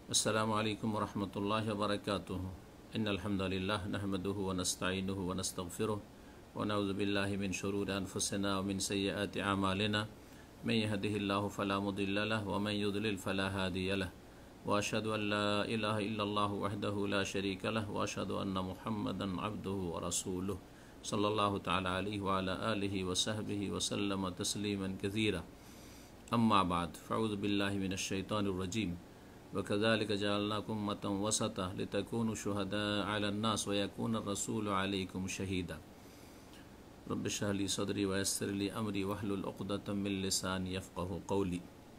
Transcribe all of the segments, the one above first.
अस्सलामु अलैकुम वरहमतुल्लाहि वबरकातुहू। इन्नल हम्दुलिल्लाह नहमदुहु व नस्तईनुहु व नस्तगफिरुहु व नऊज़ु बिल्लाहि मिन शुरूरि अनफुसिना व मिन सय्यिआति अमालिना मन यहदिहिल्लाहु फला मुदिल्ल लहु व मन युद्लिल फला हादिय लहु व अशहदु अन ला इलाहा इल्लल्लाहु वहदहु ला शरीका लहु व अशहदु अन्न मुहम्मदन अब्दुहु व रसूलुहु सल्लल्लाहु तआला अलैहि व अला आलिहि व सहबिहि व सल्लम तस्लीमन कसीरा। अम्मा बाद फ़अऊज़ु बिल्लाहि मिनश शैतानिर रजीम। वकज़ालिक जअलनाकुम उम्मतन वसता लितकूनु शुहदाअ अलन्नास व यकूनर रसूलु अलैकुम शहीदा। रब्बि इश्रह ली सदरी व यस्सिर ली अमरी वहलुल उक़दतम मिन लिसानी यफ़क़हू क़ौली।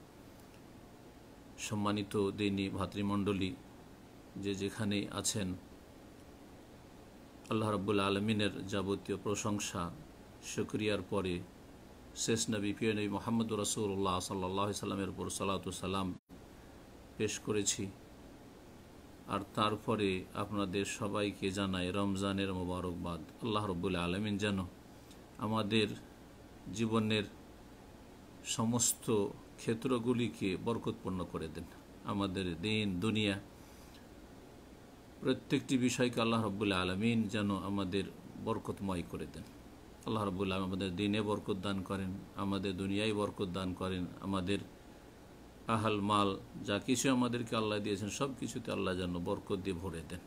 সম্মানিত দিনী ভাতৃমণ্ডলী, যে যেখানে আছেন, আল্লাহ রাব্বুল আলামিনের যাবতীয় প্রশংসা শুকরিয়ার পরে শেষ নবী প্রিয় নবী মুহাম্মদুর রাসূলুল্লাহ সাল্লাল্লাহু আলাইহি সাল্লামের উপর সালাতু সালাম পেশ করেছি। আর তারপরে আপনাদের সবাইকে জানাই রমজানের মোবারকবাদ। আল্লাহ রাব্বুল আলামিন যেন আমাদের জীবনের সমস্ত ক্ষেত্রগুলিকে বরকতপূর্ণ করে দেন। আমাদের দিন দুনিয়া প্রত্যেকটি বিষয়কে আল্লাহ রাব্বুল আলামিন যেন আমাদের বরকতময় করে দেন। আল্লাহ রাব্বুল আলামিন আমাদের দিনে বরকত দান করেন, আমাদের দুনিয়ায় বরকত দান করেন, আমাদের আহাল মাল যা কিছু আমাদেরকে আল্লাহ দিয়েছেন সব কিছুতে আল্লাহ যেন বরকত দিয়ে ভরে দেন।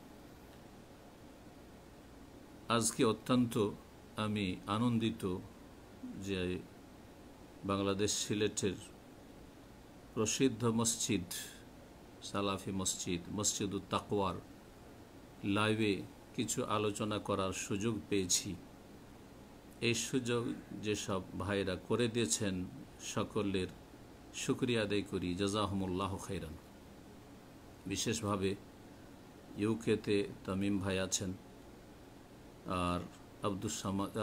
আজকে অত্যন্ত আমি আনন্দিত যে বাংলাদেশ সিলেটের প্রসিদ্ধ মসজিদ সালাফি মসজিদ মসজিদুত তাকওয়ার লাইভে কিছু আলোচনা করার সুযোগ পেয়েছি। এই সুযোগ যেসব ভাইরা করে দিয়েছেন সকলের শুকরিয়া আদায় করি, জাযাহুমুল্লাহু খাইরান। বিশেষভাবে ইউকেতে তামিম ভাই আছেন, আর আব্দুস সামাদ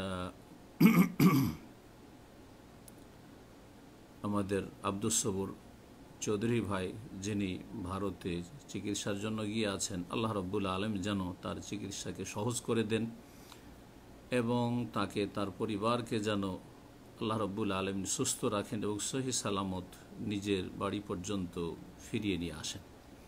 আমাদের আব্দুস সবুর চৌধুরী ভাই, যিনি ভারতে চিকিৎসার জন্য গিয়ে আছেন। আল্লাহ রাব্বুল আলামিন যেন তার চিকিৎসাকে সহজ করে দেন এবং তাকে তার পরিবারকে যেন আল্লাহ রাব্বুল আলামিন সুস্থ রাখেন এবং সহি সালামত নিজের বাড়ি পর্যন্ত ফিরিয়ে নিয়ে আসেন।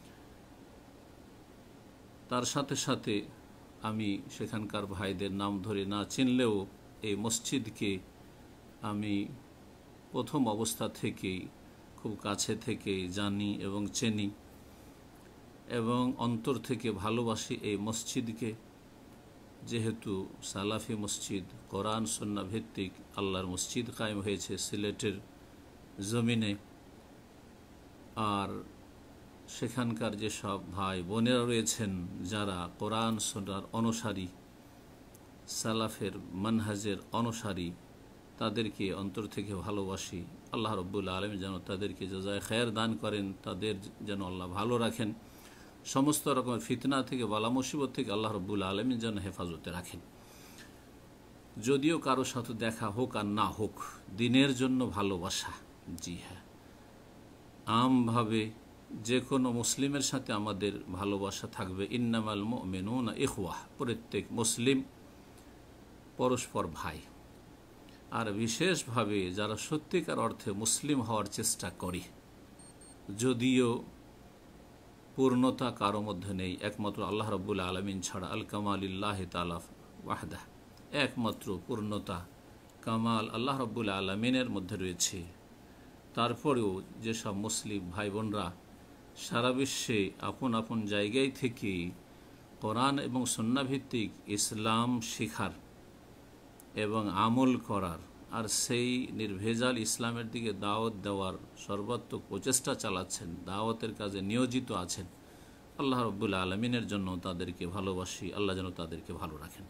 তার সাথে সাথে আমি সেখানকার ভাইদের নাম ধরে না চিনলেও এই মসজিদকে আমি প্রথম অবস্থা থেকেই খুব কাছে থেকে জানি এবং চিনি এবং অন্তর থেকে ভালোবাসি এই মসজিদকে। যেহেতু সালাফি মসজিদ কোরআন সুন্নাহ ভিত্তিক আল্লাহর মসজিদ কায়েম হয়েছে সিলেটের জমিনে, আর সেখানকার যেসব ভাই বোনেরা রয়েছেন যারা কোরআন সুন্নাহর অনুসারী, সালাফের মানহাজের অনুসারী, তাদেরকে অন্তর থেকে ভালোবাসি। আল্লাহ রাব্বুল আলামিন যেন তাদেরকে জাযায়ে খায়ের দান করেন, তাদের যেন আল্লাহ ভালো রাখেন, সমস্ত রকমের ফিতনা থেকে বালা মুসিবত থেকে আল্লাহ রাব্বুল আলামিন যেন হেফাজতে রাখেন। যদিও কারো সাথে দেখা হোক আর না হোক, দিনের জন্য ভালোবাসা, জি হ্যাঁ, আমভাবে যে কোনো মুসলিমের সাথে আমাদের ভালোবাসা থাকবে। ইন্নামাল মুমিনুনা ইখওয়াহ, প্রত্যেক মুসলিম পরস্পর ভাই। আর বিশেষভাবে যারা সত্যিকার অর্থে মুসলিম হওয়ার চেষ্টা করে, যদিও পূর্ণতা কারো মধ্যে নেই, একমাত্র আল্লাহ রাব্বুল আলামিন ছাড়া, আল কামালিল্লাহি তাআলা ওয়াহদাহ, একমাত্র পূর্ণতা কামাল আল্লাহ রাব্বুল আলামিনের মধ্যে রয়েছে। তারপরেও যেসব মুসলিম ভাই বোনরা সারা বিশ্বে আপন আপন জায়গায় থেকে কোরআন এবং সুন্নাহ ভিত্তিক ইসলাম শেখার এবং আমল করার আর সেই নির্ভেজাল ইসলামের দিকে দাওয়াত দেওয়ার সর্বাত্মক প্রচেষ্টা চালাচ্ছেন, দাওয়াতের কাজে নিয়োজিত আছেন, আল্লাহ রাব্বুল আলামিনের জন্য তাদেরকে ভালোবাসি। আল্লাহ যেন তাদেরকে ভালো রাখেন।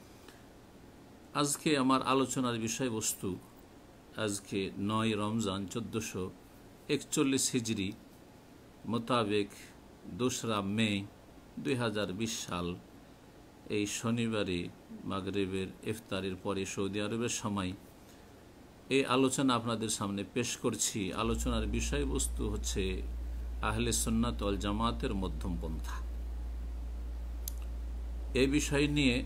আজকে আমার আলোচনার বিষয়বস্তু, আজকে 9 রমজান 1441 হিজরি মোতাবেক 2 মে 2020 সাল, এই শনিবারে মাগরিবের ইফতারের পরে সৌদি আরবের সময় এই আলোচনা আপনাদের সামনে পেশ করছি। আলোচনার বিষয়বস্তু হচ্ছে আহলে সুন্নাত ওয়াল জামাতের মধ্যম পন্থা। এই বিষয় নিয়ে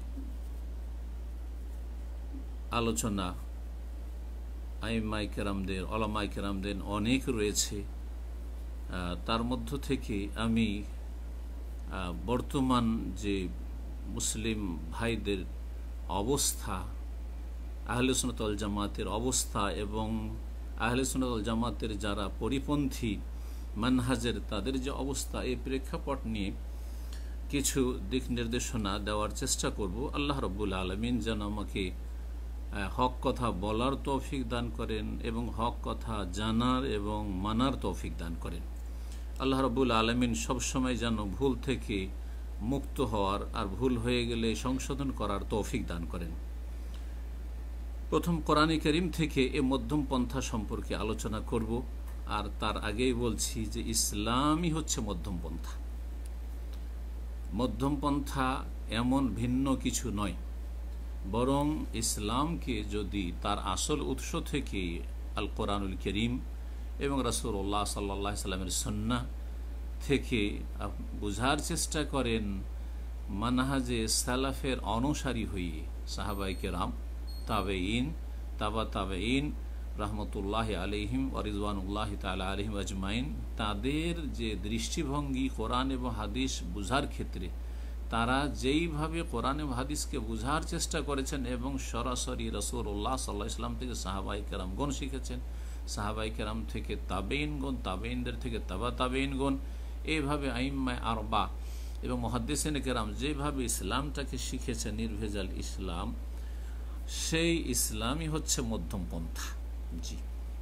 আলোচনা আইম্মায়ে কেরামদের, ওলামায়ে কেরামদের অনেক রয়েছে। তার মধ্য থেকে আমি বর্তমান যে মুসলিম ভাইদের অবস্থা, আহলে সুন্নাত ওয়াল জামাতের অবস্থা এবং আহলে সুন্নাত ওয়াল জামাতের যারা পরিপন্থী মানহাজের তাদের যে অবস্থা, এই প্রেক্ষাপট নিয়ে কিছু দিক নির্দেশনা দেওয়ার চেষ্টা করব। আল্লাহ রাব্বুল আলামিন যেন আমাকে হক কথা বলার তৌফিক দান করেন এবং হক কথা জানার এবং মানার তৌফিক দান করেন। আল্লাহ রাব্বুল আলামিন সবসময় যেন ভুল থেকে মুক্ত হওয়ার আর ভুল হয়ে গেলে সংশোধন করার তৌফিক দান করেন। প্রথম কোরআনে কারীম থেকে এ মধ্যম পন্থা সম্পর্কে আলোচনা করব। আর তার আগেই বলছি যে ইসলামই হচ্ছে মধ্যম পন্থা। মধ্যম পন্থা এমন ভিন্ন কিছু নয়, বরং ইসলামকে যদি তার আসল উৎস থেকে আল কোরআনুল কারীম এবং রাসূলুল্লাহ সাল্লাল্লাহু আলাইহি সাল্লামের সুন্নাহ থেকে বোঝার চেষ্টা করেন, মানহাজে সালাফের অনুসারী হয়ে সাহাবায়ে কেরাম, তাবেঈন, তাবা তাবেঈন রহমতুল্লাহ আলাইহিম ওয়া রিজওয়ানুল্লাহি তাআলা আলাইহিম আজমাইন, তাদের যে দৃষ্টিভঙ্গি কোরআন এবং হাদিস বুঝার ক্ষেত্রে, তারা যেইভাবে কোরআন এবং হাদিসকে বুঝার চেষ্টা করেছেন এবং সরাসরি রাসূলুল্লাহ সাল্লাল্লাহু আলাইহি ওয়াসাল্লাম থেকে সাহাবায়ে কেরামগণ শিখেছেন, সাহাবায়ে কেরাম থেকে তাবেঈনগণ, তাবেঈনদের থেকে তাবা তাবেঈনগণ, এইভাবে আইম্মায়ে আরবা এবং মুহাদ্দিসিনে কেরাম যেভাবে ইসলামটাকে শিখেছেন নির্ভেজাল ইসলাম, সেই ইসলামই হচ্ছে মধ্যম পন্থা। জি,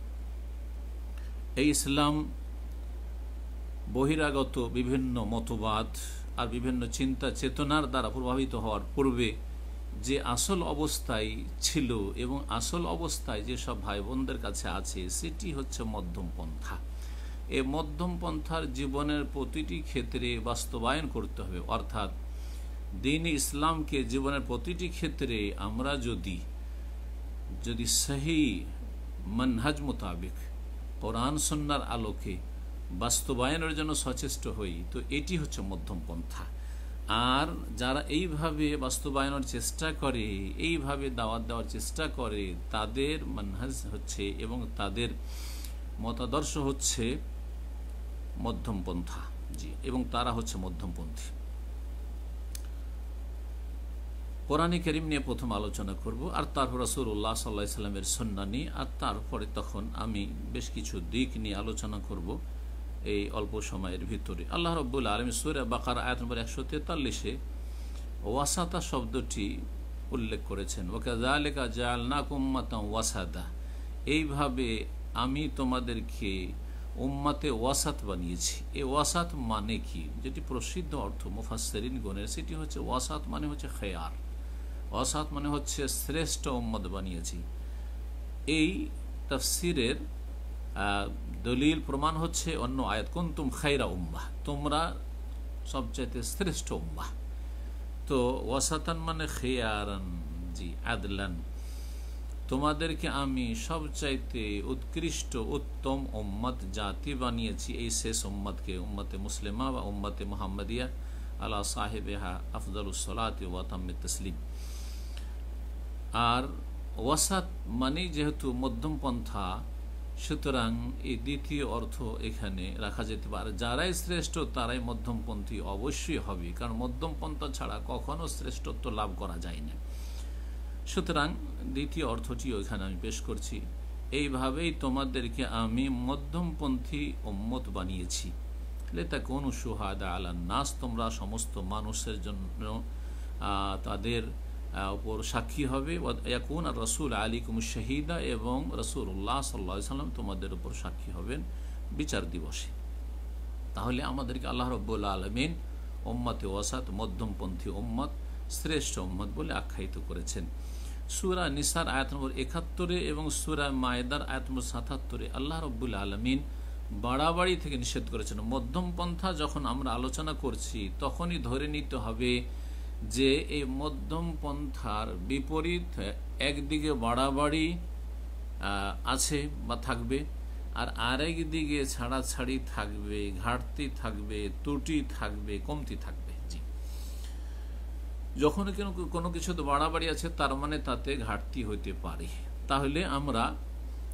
এই ইসলাম বহিরাগত বিভিন্ন মতবাদ আর বিভিন্ন চিন্তা চেতনার দ্বারা প্রভাবিত হওয়ার পূর্বে যে আসল অবস্থায় ছিল এবং আসল অবস্থায় যেসব ভাই বোনদের কাছে আছে, সেটি হচ্ছে মধ্যম পন্থা। এই মধ্যম পন্থার জীবনের প্রতিটি ক্ষেত্রে বাস্তবায়ন করতে হবে। অর্থাৎ দ্বীন ইসলামকে জীবনের প্রতিটি ক্ষেত্রে আমরা যদি সহি মানহাজ মোতাবেক কোরআন সুন্নাহর আলোকে বাস্তবায়নের জন্য সচেষ্ট হই, তো এটি হচ্ছে মধ্যম পন্থা। আর যারা এইভাবে বাস্তবায়নের চেষ্টা করে, এইভাবে দাওয়াত দেওয়ার চেষ্টা করে, তাদের মানহাজ হচ্ছে এবং তাদের মতাদর্শ হচ্ছে মধ্যম পন্থা। জি, এবং তারা হচ্ছে মধ্যমপন্থী। কোরআনে কারীম নিয়ে প্রথম আলোচনা করব, আর তারপর রাসূলুল্লাহ সাল্লাল্লাহু আলাইহি সাল্লামের সুন্নাহ নিয়ে, আর তারপরে তখন আমি বেশ কিছু দিক নিয়ে আলোচনা করব এই অল্প সময়ের ভিতরে। আল্লাহ রাব্বুল আলামিন সূরা বাকারা আয়াত নম্বর 143-এ ওয়াসাতা শব্দটি উল্লেখ করেছেন। ওয়াকাযালিকা জাআলনাকুম উম্মাতান ওয়াসাতা, এইভাবে আমি তোমাদেরকে উম্মাতে ওয়াসাত বানিয়েছি। এই ওয়াসাত মানে কি, যেটি প্রসিদ্ধ অর্থ মুফাসসিরিনগণের, সেটি হচ্ছে ওয়াসাত মানে হচ্ছে খেয়ার, ওয়াসাত মানে হচ্ছে শ্রেষ্ঠ উম্মত বানিয়েছি। এই তাফসিরের দলিল প্রমাণ হচ্ছে অন্য আয়াত, কুনতুম খায়রা উম্মাহ, তোমরা সবচাইতে শ্রেষ্ঠ উম্মাহ। তো ওয়াসাতান মানে খেয়ারান, জি, আদলান, তোমাদেরকে আমি সবচাইতে উৎকৃষ্ট উত্তম উম্মত জাতি বানিয়েছি। এই শেষ উম্মতকে উম্মতে মুসলিমা বা উম্মতে মুহাম্মাদিয়া আলা সাহিবিহা আফদালুস সালাতি ওয়া তাম্মিত তাসলিম। আর ওয়াসাত মানে যেহেতু মধ্যম পন্থা, সুতরাং এই দ্বিতীয় অর্থ এখানে রাখা যেতে পারে, যারাই শ্রেষ্ঠ তারাই মধ্যমপন্থী অবশ্যই হবে, কারণ মধ্যম পন্থা ছাড়া কখনো শ্রেষ্ঠত্ব লাভ করা যায় না। সুতরাং দ্বিতীয় অর্থটিও এখানে আমি পেশ করছি, এইভাবেই তোমাদেরকে আমি মধ্যমপন্থী উম্মত বানিয়েছি। লিতাকুনু শুহাদা আলান নাস, তোমরা সমস্ত মানুষের জন্য তাদের উপর সাক্ষী হবে। ইয়াকুন আর রাসূল আলাইকুম শাহিদা, এবং রাসূলুল্লাহ সাল্লাল্লাহু আলাইহি সাল্লাম তোমাদের উপর সাক্ষী হবেন বিচার দিবসে। তাহলে আমাদেরকে আল্লাহ রাব্বুল আলামিন উম্মতে ওয়াসাত, মধ্যমপন্থী উম্মত, শ্রেষ্ঠ উম্মত বলে আখ্যায়িত করেছেন। সূরা নিসার আয়াত নম্বর 71 এবং সূরা মায়েদার আয়াত নম্বর 77 আল্লাহ রাব্বুল আলামিন বাড়াবাড়ি থেকে নিষেধ করেছেন। মধ্যম পন্থা যখন আমরা আলোচনা করছি, তখনই ধরে নিতে হবে যে এই মধ্যম পন্থার বিপরীত একদিকে বাড়াবাড়ি আছে বা থাকবে, আর আরেক দিকে ছাড়াছাড়ি থাকবে, ঘাটতি থাকবে, ত্রুটি থাকবে, কমতি থাকবে। জি, যখন কোনো কিছুতে বাড়াবাড়ি আছে, তার মানে তাতে ঘাটতি হইতে পারে। তাহলে আমরা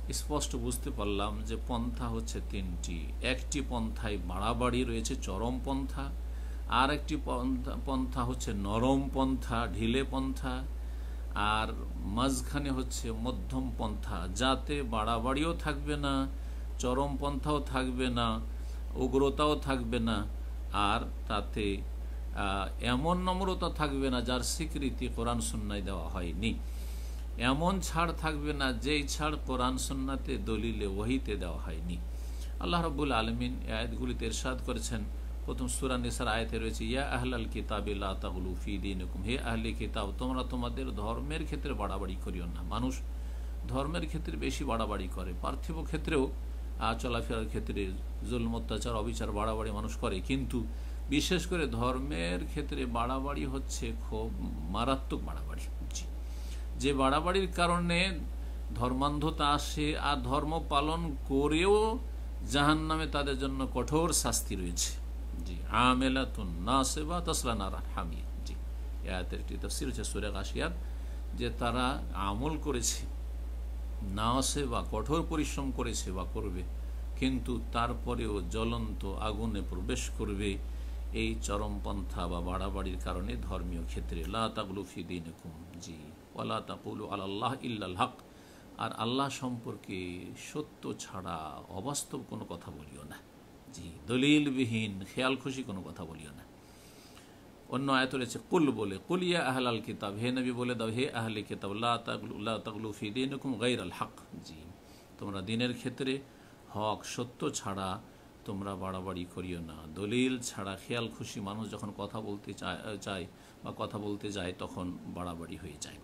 স্পষ্ট বুঝতে পারলাম যে পন্থা হচ্ছে তিনটি। একটি পন্থায় বাড়াবাড়ি রয়েছে, চরম পন্থা। আর একটি পন্থা হচ্ছে নরম পন্থা, ঢিলে পন্থা। আর মাঝখানে হচ্ছে মধ্যম পন্থা, যাতে বাড়াবাড়িও থাকবে না, চরম পন্থাও থাকবে না, উগ্রতাও থাকবে না, আর তাতে এমন নম্রতা থাকবে না যার স্বীকৃতি কোরআন সুন্নায় দেওয়া হয়নি। এমন ছাড় থাকবে না যেই ছাড় কোরআন সুন্নাতে দলিলে ওহীতে দেওয়া হয়নি। আল্লাহ রাব্বুল আলামিন আয়াতগুলিতে ইরশাদ করেছেন, প্রথম সূরা নিসার আয়াতে রয়েছে, ইয়া আহলাল কিতাবি লা তাগলু ফি দীনিকুম, হে আহলে কিতাব, তোমরা তোমাদের ধর্মের ক্ষেত্রে বাড়াবাড়ি করিও না। মানুষ ধর্মের ক্ষেত্রে বেশি বাড়াবাড়ি করে, পার্থিব ক্ষেত্রেও চলাফেরার ক্ষেত্রে জুলম, অত্যাচার, অবিচার, বাড়াবাড়ি মানুষ করে, কিন্তু বিশেষ করে ধর্মের ক্ষেত্রে বাড়াবাড়ি হচ্ছে খুব মারাত্মক বাড়াবাড়ি। যে বাড়াবাড়ির কারণে ধর্মান্ধতা আসে, আর ধর্ম পালন করেও জাহান্নামে তাদের জন্য কঠোর শাস্তি রয়েছে। জি, আমেলাতুন নাসিবা তাসলা নারান হামিয়া। জি, এই আয়াতের একটি তাফসীর হচ্ছে সূরা গাশিয়ার, যে তারা আমল করেছে, নাসিবা কঠোর পরিশ্রম করেছে বা করবে, কিন্তু তারপরেও জ্বলন্ত আগুনে প্রবেশ করবে এই চরমপন্থা বা বাড়াবাড়ির কারণে ধর্মীয় ক্ষেত্রে। লা তাগলু ফি দীনিকুম, জি, ওয়ালা তাকুলু আলাল্লাহ ইল্লাল হক, আর আল্লাহ সম্পর্কে সত্য ছাড়া অবাস্তব কোনো কথা বলিও না। জি, দলিলবিহীন খেয়াল খুশি কোনো কথা বলিও না। অন্য আয়াত রয়েছে কুল বলে, কুল ইয়া আহলাল কিতাব, হে নবী বলে দাও, হে আহলে কিতাব, লা তাগলু ফি দীনিকুম গায়রাল হক, জি, তোমরা দিনের ক্ষেত্রে হক সত্য ছাড়া তোমরা বাড়াবাড়ি করিও না। দলিল ছাড়া খেয়াল খুশি মানুষ যখন কথা বলতে চায় বা কথা বলতে যায়, তখন বাড়াবাড়ি হয়ে যায়।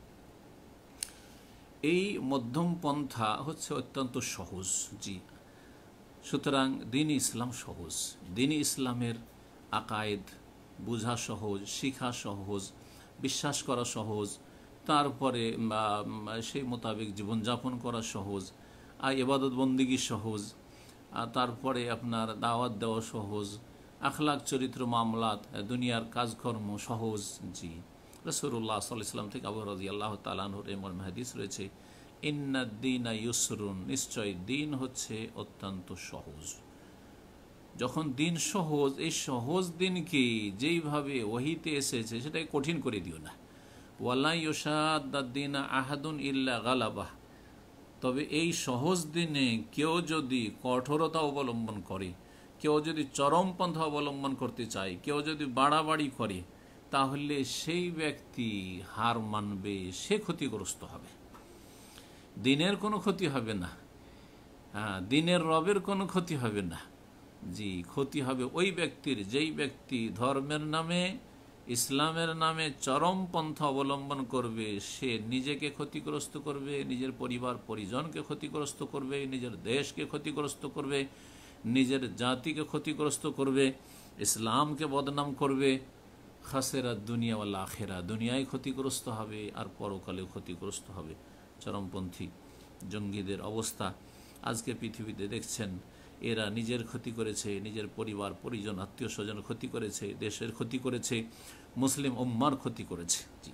এই মধ্যম পন্থা হচ্ছে অত্যন্ত সহজ। জি, সুতরাং দিন ইসলাম সহজ। দিন ইসলামের আকায়েদ বোঝা সহজ, শিখা সহজ, বিশ্বাস করা সহজ, তারপরে সেই মোতাবেক জীবনযাপন করা সহজ, আর ইবাদত বন্দিগি সহজ, আর তারপরে আপনার দাওয়াত দেওয়া সহজ, আখলাক চরিত্র মামলাত দুনিয়ার কাজকর্ম সহজ। জি, রাসূলুল্লাহ সাল্লাল্লাহু আলাইহি ওয়াসাল্লাম থেকে আবু রাদিয়াল্লাহু তাআলা আনহুর এমন হাদিস রয়েছে, ইন্নাদ-দীনা ইউসরুন, নিশ্চয় দিন হচ্ছে অত্যন্ত সহজ। যখন দিন সহজ, এই সহজ দিনকে যেইভাবে ওহীতে এসেছে সেটাকে কঠিন করে দিও না। ওয়ালা ইউশাদ্দাদ-দীনা আহাদুন ইল্লা গালাবাহ, তবে এই সহজ দিনে কেউ যদি কঠোরতা অবলম্বন করে, কেউ যদি চরমপন্থা অবলম্বন করতে চায়, কেউ যদি বাড়াবাড়ি করে, তাহলে সেই ব্যক্তি হার মানবে, সে ক্ষতিগ্রস্ত হবে। দিনের কোনো ক্ষতি হবে না, দিনের রবের কোনো ক্ষতি হবে না। জি, ক্ষতি হবে ওই ব্যক্তির, যেই ব্যক্তি ধর্মের নামে, ইসলামের নামে চরম পন্থা অবলম্বন করবে। সে নিজেকে ক্ষতিগ্রস্ত করবে, নিজের পরিবার পরিজনকে ক্ষতিগ্রস্ত করবে, নিজের দেশকে ক্ষতিগ্রস্ত করবে, নিজের জাতিকে ক্ষতিগ্রস্ত করবে, ইসলামকে বদনাম করবে। খাসেরা দুনিয়া ওয়াল আখিরা, দুনিয়ায় ক্ষতিগ্রস্ত হবে আর পরকালেও ক্ষতিগ্রস্ত হবে। চরমপন্থী জঙ্গিদের অবস্থা আজকে পৃথিবীতে দেখছেন, এরা নিজের ক্ষতি করেছে, নিজের পরিবার পরিজন আত্মীয় স্বজনের ক্ষতি করেছে, দেশের ক্ষতি করেছে, মুসলিম উম্মার ক্ষতি করেছে। জি,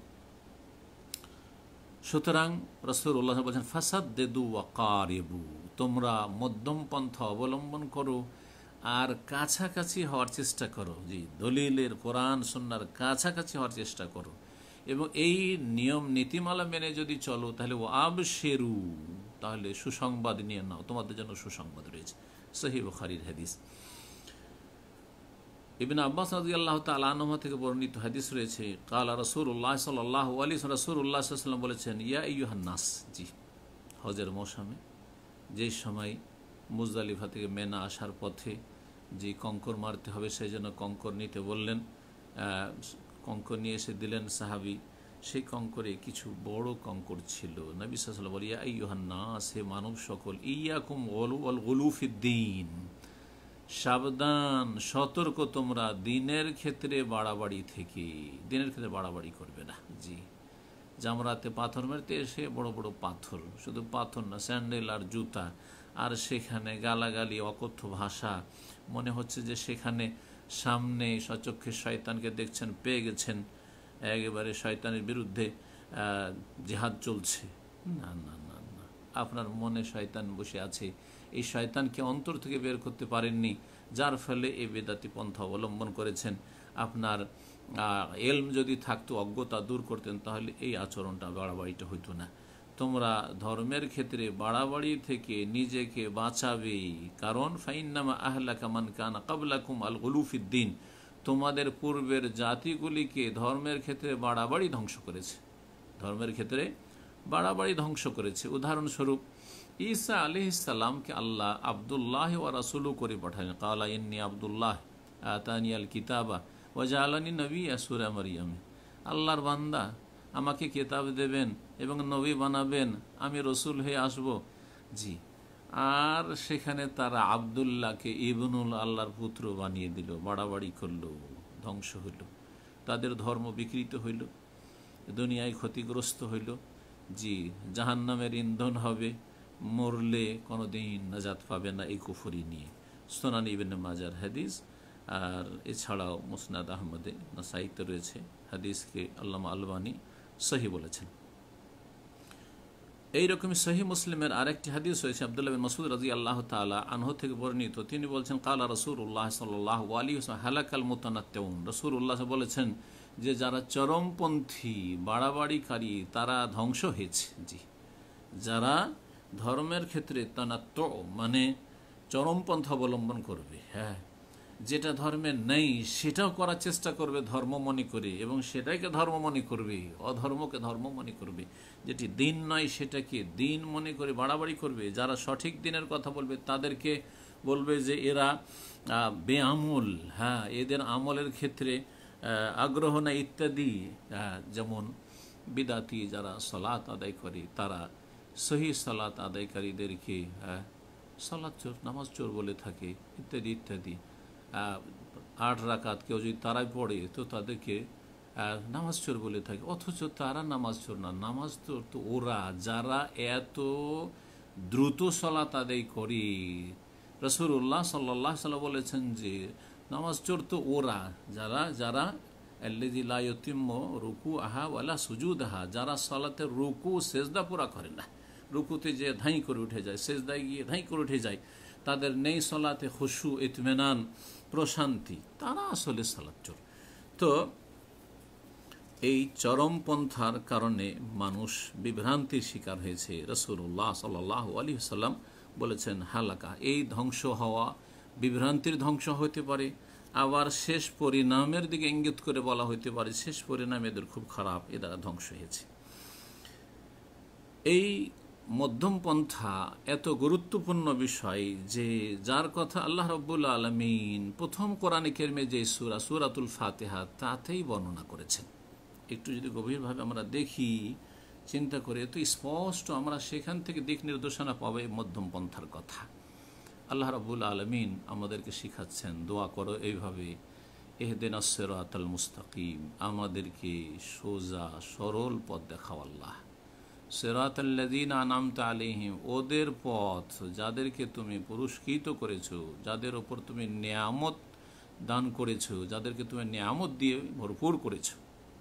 সুতরাং রাসূলুল্লাহ বলেছেন, ফাসাদ্দিদু ওয়া কারিবু, তোমরা মধ্যম পন্থা অবলম্বন করো আর কাছাকাছি হওয়ার চেষ্টা করো। জি, দলিলের কোরআন সুন্নাহর কাছাকাছি হওয়ার চেষ্টা করো, এবং এই নিয়ম নীতিমালা মেনে যদি চলো, তাহলে ও আবশেরু, তাহলে সুসংবাদ নিয়ে নাও, তোমাদের জন্য সুসংবাদ রয়েছে। সহিহ বুখারীর হাদিস। ইবনে আব্বাস রাদিয়াল্লাহু তাআলা আনহু থেকে বর্ণিত হাদিস রয়েছে, কালা রাসূলুল্লাহ সাল্লাল্লাহু আলাইহি ওয়াসাল্লাম, রাসূলুল্লাহ সাল্লাল্লাহু আলাইহি ওয়াসাল্লাম বলেছেন, ইয়া আইয়ুহান নাস, জি, হজের মৌসুমে যেই সময় মুজদালিফা থেকে মেনা আসার পথে যে কঙ্কর মারতে হবে, সেই জন্য কঙ্কর নিতে বললেন। কঙ্কর নিয়ে এসে দিলেন সাহাবী। সেই কঙ্করে কিছু বড় কঙ্কর ছিল। নবী সাল্লাল্লাহু আলাইহি ওয়াসাল্লাম বলেন, ইয়া আইয়ুহান নাস, হে মানব সকল, ইয়াকুম ওয়াল গুলু ফিদ্দীন, সাবধান, সতর্ক তোমরা দিনের ক্ষেত্রে বাড়াবাড়ি থেকে, দিনের ক্ষেত্রে বাড়াবাড়ি করবে না। জি, জামরাতে পাথর মারতে এসে বড় বড় পাথর, শুধু পাথর না, স্যান্ডেল আর জুতা, আর সেখানে গালাগালি, অকথ্য ভাষা, মনে হচ্ছে যে সেখানে সামনে সচক্ষে শয়তানকে দেখছেন, পেয়ে গেছেন, একেবারে শয়তানের বিরুদ্ধে জিহাদ চলছে। না না না না, আপনার মনে শয়তান বসে আছে, এই শয়তানকে অন্তর থেকে বের করতে পারেননি, যার ফলে এই বেদাতি পন্থা অবলম্বন করেছেন। আপনার এলম যদি থাকতো, অজ্ঞতা দূর করতেন, তাহলে এই আচরণটা বাড়াবাড়িটা হইতো না। তোমরা ধর্মের ক্ষেত্রে বাড়াবাড়ি থেকে নিজেকে বাঁচাবে, কারণ ফাইন্নামা আহলাকা মান কানা ক্বাবলাকুম আল গুলু ফিদ্দিন, তোমাদের পূর্বের জাতিগুলিকে ধর্মের ক্ষেত্রে বাড়াবাড়ি ধ্বংস করেছে, ধর্মের ক্ষেত্রে বাড়াবাড়ি ধ্বংস করেছে। উদাহরণস্বরূপ ঈসা আলাইহিস সালামকে আল্লাহ আব্দুল্লাহ ওয়া রাসূলু করে পাঠালেন। ক্বালা ইন্নী আব্দুল্লাহ আতানিয়াল কিতাবা ওয়া জাআলানি নবিয়্যা, সূরা মারইয়াম। আল্লাহর বান্দা, আমাকে কিতাব দেবেন এবং নবী বানাবেন, আমি রসুল হয়ে আসব। জি, আর সেখানে তারা আব্দুল্লাহকে ইবনুল, আল্লাহর পুত্র বানিয়ে দিল, বাড়াবাড়ি করলো, ধ্বংস হইল, তাদের ধর্ম বিকৃত হইল, দুনিয়ায় ক্ষতিগ্রস্ত হইল। জি, জাহান্নামের ইন্ধন হবে, মরলে কোনোদিন নাজাত পাবে না এই কুফরি নিয়ে। সুনান ইবনে মাজার হাদিস। আর এছাড়াও মুসনাদ আহমদে নাসাইতে রয়েছে, হাদিসকে আল্লামা আলবানী সহি বলেছেন। এইরকমই সহি মুসলিমের আরেকটি হাদিস হয়েছে আব্দুল্লাহ বিন মাসউদ রাদিয়াল্লাহু তাআলা আনহু থেকে বর্ণিত। তিনি বলছেন, ক্বালা রাসূলুল্লাহ সাল্লাল্লাহু আলাইহি ওয়াসাল্লাম হালাকাল মুতানাত্তিউন। রাসূলুল্লাহ বলেছেন যে যারা চরমপন্থী, বাড়াবাড়িকারী, তারা ধ্বংস হয়েছে। জি, যারা ধর্মের ক্ষেত্রে তানাত্তু মানে চরমপন্থা অবলম্বন করবে, হ্যাঁ, যেটা ধর্মের নেই সেটাও করার চেষ্টা করবে ধর্ম মনে করে, এবং সেটাকে ধর্ম মনে করবে, অধর্মকে ধর্ম মনে করবে, যেটি দিন নয় সেটাকে দিন মনে করে বাড়াবাড়ি করবে। যারা সঠিক দিনের কথা বলবে তাদেরকে বলবে যে এরা বেআমল, হ্যাঁ, এদের আমলের ক্ষেত্রে আগ্রহ না ইত্যাদি। যেমন বিদাতি যারা সালাত আদায় করে, তারা সহি সালাত আদায়কারীদেরকে সালাত চোর, নামাজ চোর বলে থাকে, ইত্যাদি ইত্যাদি। 8 রাকাত কেউ যদি তারাই পড়ে তো তাদেরকে নামাজ চোর বলে থাকে, অথচ তারা নামাজ চোর না, নামাজ চোর তো ওরা যারা এত দ্রুত সালাত আদায় করে। রাসূলুল্লাহ সাল্লাল্লাহু আলাইহি ওয়াসাল্লাম বলেছেন যে নামাজ চোর তো ওরা যারা আল্লাযী লা ইউতিম্মু রুকুআহা ওয়ালা সুজুদাহা, যারা সালাতের রুকু সেজদা পুরা করে না, রুকুতে যে ধাই করে উঠে যায়, সেজদায় গিয়ে ধাই করে উঠে যায়, তাদের নেই সালাতে খুশু, ইতমিনান, প্রশান্তি, তারা আসলে সালাত চোর। তো এই চরমপন্থার কারণে মানুষ বিভ্রান্তির শিকার হয়েছে। রাসূলুল্লাহ সাল্লাল্লাহু আলাইহি ওয়াসাল্লাম বলেছেন হালাকা, এই ধ্বংস হওয়া বিভ্রান্তির ধ্বংস হতে পারে, আবার শেষ পরিণামের দিকে ইঙ্গিত করে বলা হইতে পারে শেষ পরিণাম এদের খুব খারাপ, এ দ্বারা ধ্বংস হয়েছে। এই মধ্যম পন্থা এত গুরুত্বপূর্ণ বিষয় যে যার কথা আল্লাহ রাব্বুল আলামিন প্রথম কোরআনে কারিমে যে সূরা সূরাতুল ফাতিহা তাতেই বর্ণনা করেছেন। একটু যদি গভীরভাবে আমরা দেখি, চিন্তা করে, তো স্পষ্ট আমরা সেখান থেকে দিক নির্দেশনা পাবো এই মধ্যম পন্থার কথা। আল্লাহ রাব্বুল আলামিন আমাদেরকে শিখাচ্ছেন, দোয়া করো এইভাবে, ইহদিনাস সিরাতাল মুস্তাকিম, আমাদেরকে সোজা সরল পথ দেখাও আল্লাহ। সিরাতাল্লাযীনা আনআমতা আলাইহিম, ওদের পথ যাদেরকে তুমি পুরস্কৃত করেছো, যাদের ওপর তুমি নিয়ামত দান করেছো, যাদেরকে তুমি নিয়ামত দিয়ে ভরপুর করেছো।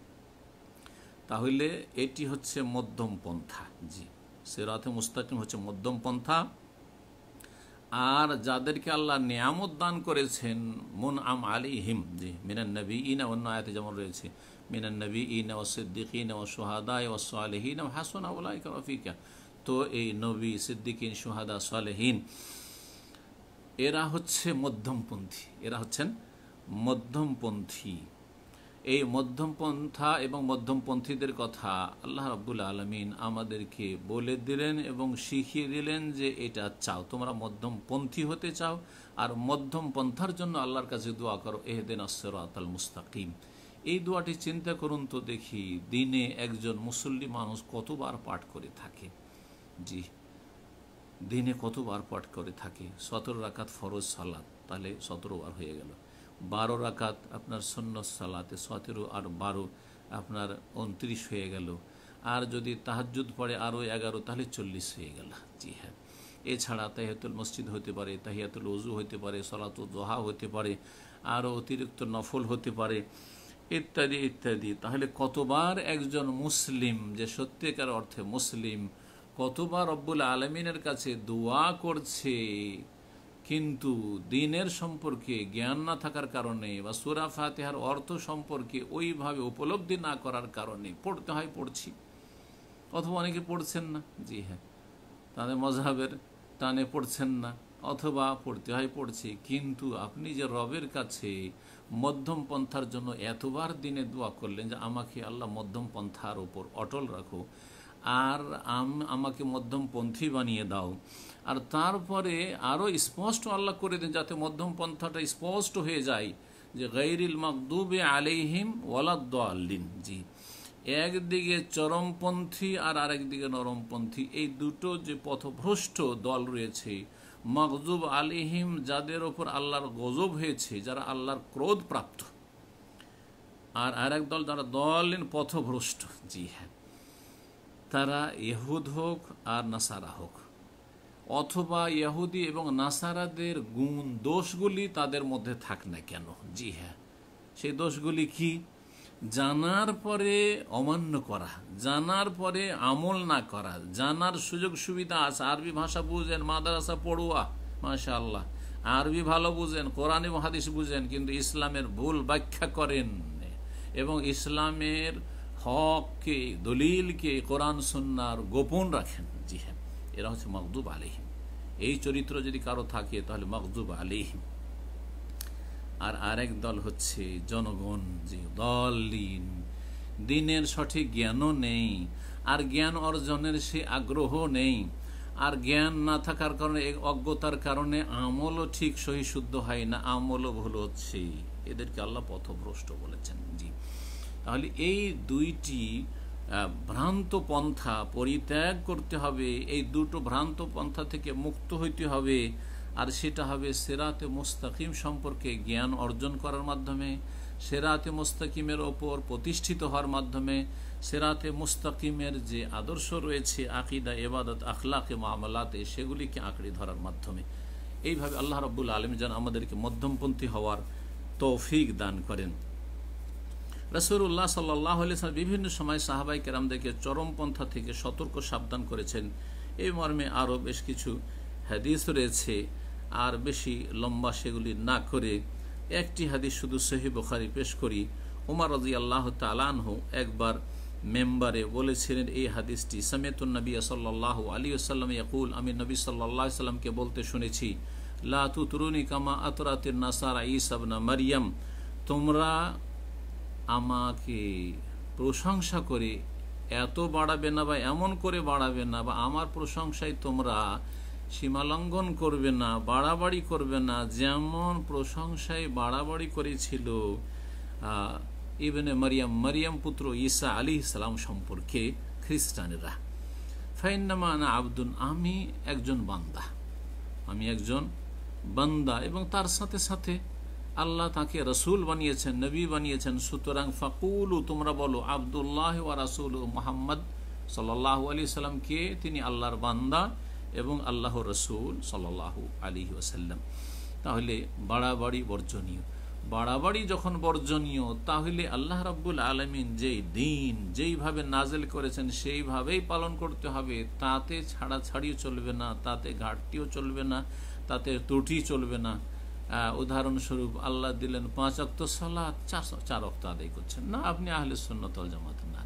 তাহলে এটি হচ্ছে মধ্যম পন্থা। জি, সিরাতে মুস্তাকিম হচ্ছে মধ্যম পন্থা। আর যাদেরকে আল্লাহ নিয়ামত দান করেছেন, মুনআম আলাইহিম, জি, মিনান নবিয়িনা, অন্য আয়াতে যেমন রয়েছে মিনান নবিয়িনা ওয়াস সিদ্দিকিনা ওয়াস শুহাদা ওয়াস সালিহিন ওয়া হাসুনা উলাইকা রাফিকা। তো এই নবী, সিদ্দিকিন, শুহাদা, সালেহিন এরা হচ্ছে মধ্যমপন্থী, এরা হচ্ছেন মধ্যমপন্থী। এই মধ্যমপন্থা এবং মধ্যমপন্থীদের কথা আল্লাহ রাব্বুল আলামিন আমাদেরকে বলে দিলেন এবং শিখিয়ে দিলেন যে এটা চাও, তোমরা মধ্যমপন্থী হতে চাও, আর মধ্যম পন্থার জন্য আল্লাহর কাছে দোয়া করো, ইহদিনাস সিরাতাল মুস্তাকিম। এই দোয়াটি চিন্তা করুন তো দেখি, দিনে একজন মুসল্লি মানুষ কতবার পাঠ করে থাকে। জি, দিনে কতবার পাঠ করে থাকে? 17 রাকাত ফরজ সালাত, তাহলে 17 বার হয়ে গেল। 12 রাকাত আপনার সুন্নত সালাতে 17 আর 12 আপনার 29 হয়ে গেল। আর যদি তাহাজ্জুদ পড়ে আরও 11, তাহলে 40 হয়ে গেল। জি হ্যাঁ, এছাড়া তাহিয়াতুল মসজিদ হতে পারে, তাহিয়াতুল ওযু হতে পারে, সালাতুল দুহা হতে পারে, আরও অতিরিক্ত নফল হতে পারে, ইত্যাদি ইত্যাদি। তাহলে কতবার একজন মুসলিম, যে সত্যিকার অর্থে মুসলিম, কতবার রব্বুল আলমিনের কাছে দোয়া করছে, কিন্তু দিনের সম্পর্কে জ্ঞান না থাকার কারণে বা সূরা ফাতিহার অর্থ সম্পর্কে ওইভাবে উপলব্ধি না করার কারণে পড়তে হয় পড়ছি, অথবা অনেকে পড়ছেন না। জি হ্যাঁ, তাদের মজহাবের টানে পড়ছেন না, অথবা পড়তে হয় পড়ছি, কিন্তু আপনি যে রবের কাছে মধ্যম পন্থার জন্য এতবার দিনে দোয়া করলেন যে আমাকে আল্লাহ মধ্যম পন্থার ওপর অটল রাখো, আর আমাকে মধ্যমপন্থী বানিয়ে দাও, আর তারপরে আরও স্পষ্ট আল্লাহ করে দেন যাতে মধ্যম পন্থাটা স্পষ্ট হয়ে যায় যে গায়রিল মাগদুবি আলাইহিম ওয়ালাদ-দাল্লিন। জি, একদিকে চরমপন্থী আর আরেকদিকে নরমপন্থী, এই দুটো যে পথভ্রষ্ট দল রয়েছে, মাগদুব আলাইহিম যাদের ওপর আল্লাহর গজব হয়েছে, যারা আল্লাহর ক্রোধ প্রাপ্ত, আর আরেক দল যারা দলিন পথভ্রষ্ট। জি হ্যাঁ, তারা ইহুদ হোক আর নাসারা হোক, অথবা ইহুদি এবং নাসারাদের গুণ দোষগুলি তাদের মধ্যে থাক না কেন। জি হ্যাঁ, সেই দোষগুলি কি? জানার পরে অমান্য করা, জানার পরে আমল না করা, জানার সুযোগ সুবিধা আছে, আরবি ভাষা বুঝেন, মাদ্রাসা পড়ুয়া, মাশাআল্লাহ, আরবি ভালো বুঝেন, কোরআন এবং হাদিস বুঝেন, কিন্তু ইসলামের ভুল ব্যাখ্যা করেন এবং ইসলামের হককে, দলিলকে কোরআন সুন্নাহর গোপন রাখেন। জি হ্যাঁ, এরা হচ্ছে মাগদুব আলাইহিম। এই চরিত্র যদি কারো থাকে তাহলে মাগদুব আলাইহিম। আর আরেক দল হচ্ছে জনগণ, যে দলিন, দিনের সঠিক জ্ঞানও নেই, আর জ্ঞান অর্জনের সে আগ্রহ নেই, আর জ্ঞান না থাকার কারণে, অজ্ঞতার কারণে আমলও ঠিক সহি শুদ্ধ হয় না, আমলও ভুল হচ্ছে, এদেরকে আল্লাহ পথভ্রষ্ট বলেছেন। জি, তাহলে এই দুইটি ভ্রান্ত পন্থা পরিত্যাগ করতে হবে, এই দুটো ভ্রান্ত পন্থা থেকে মুক্ত হইতে হবে, আর সেটা হবে সিরাতে মুস্তাকিম সম্পর্কে জ্ঞান অর্জন করার মাধ্যমে, সিরাতে মুস্তাকিমের ওপর প্রতিষ্ঠিত হওয়ার মাধ্যমে, সিরাতে মুস্তাকিমের যে আদর্শ রয়েছে আকীদা, ইবাদত, আখলাকে, মুআমালাতে, সেগুলিকে আঁকড়ে ধরার মাধ্যমে। এইভাবে আল্লাহ রাব্বুল আলামিন যেন আমাদেরকে মধ্যমপন্থী হওয়ার তৌফিক দান করেন। রাসূলুল্লাহ সাল্লাল্লাহু আলাইহি ওয়াসাল্লাম বিভিন্ন সময় সাহাবায়ে কেরামদেরকে চরমপন্থা থেকে সতর্ক সাবধান করেছেন। এই মর্মে আরও বেশ কিছু হাদিস রয়েছে, আর বেশি লম্বা সেগুলি না করে একটি হাদিস শুধু সহিহ বুখারী পেশ করি। ওমর রাদিয়াল্লাহু তাআলা আনহু একবার মেম্বারে বলেছিলেন এই হাদিসটি, সামিতুন নবী সাল্লাল্লাহু আলাইহি ওয়াসাল্লাম ইয়াকুল, আমি নবী সাল্লাল্লাহু আলাইহি ওয়াসাল্লামকে বলতে শুনেছি, লা তুতরুনি কামা আতরাতিন নাসারা ঈসা ইবনে মারইয়াম, তোমরা আমাকে প্রশংসা করে এত বাড়াবে না বা এমন করে বাড়াবে না, বা আমার প্রশংসায় তোমরা সীমালঙ্ঘন করবে না, বাড়াবাড়ি করবে না, যেমন প্রশংসায় বাড়াবাড়ি করেছিল ইবনে মারিয়াম, মারিয়াম পুত্র ঈসা আলাইহিস সালাম সম্পর্কে খ্রিস্টানেরা। ফাইন্নামা আনা আবদুন, আমি একজন বান্দা, আমি একজন বান্দা, এবং তার সাথে সাথে আল্লাহ তাকে রসুল বানিয়েছেন, নবী বানিয়েছেন। সুতরাং ফাকুলু, তোমরা বলো, আবদুল্লাহ ওয়া রাসূলু, মুহাম্মদ সাল্লাল্লাহু আলাইহি সাল্লামকে তিনি আল্লাহর বান্দা এবং আল্লাহর রসুল সাল্লাল্লাহু আলাইহি ওয়াসাল্লাম। তাহলে বাড়াবাড়ি বর্জনীয়। বাড়াবাড়ি যখন বর্জনীয়, তাহলে আল্লাহ রাব্বুল আলামিন যেই দিন যেইভাবে নাজেল করেছেন সেইভাবেই পালন করতে হবে, তাতে ছাড়াছাড়িও চলবে না, তাতে ঘাটতিও চলবে না, তাতে ত্রুটি চলবে না। উদাহরণস্বরূপ আল্লাহ দিলেন 5 ওয়াক্ত সালাত, 4 ওয়াক্ত আদায় করছেন না, আপনি আহলে সুন্নাত ওয়াল জামাত না।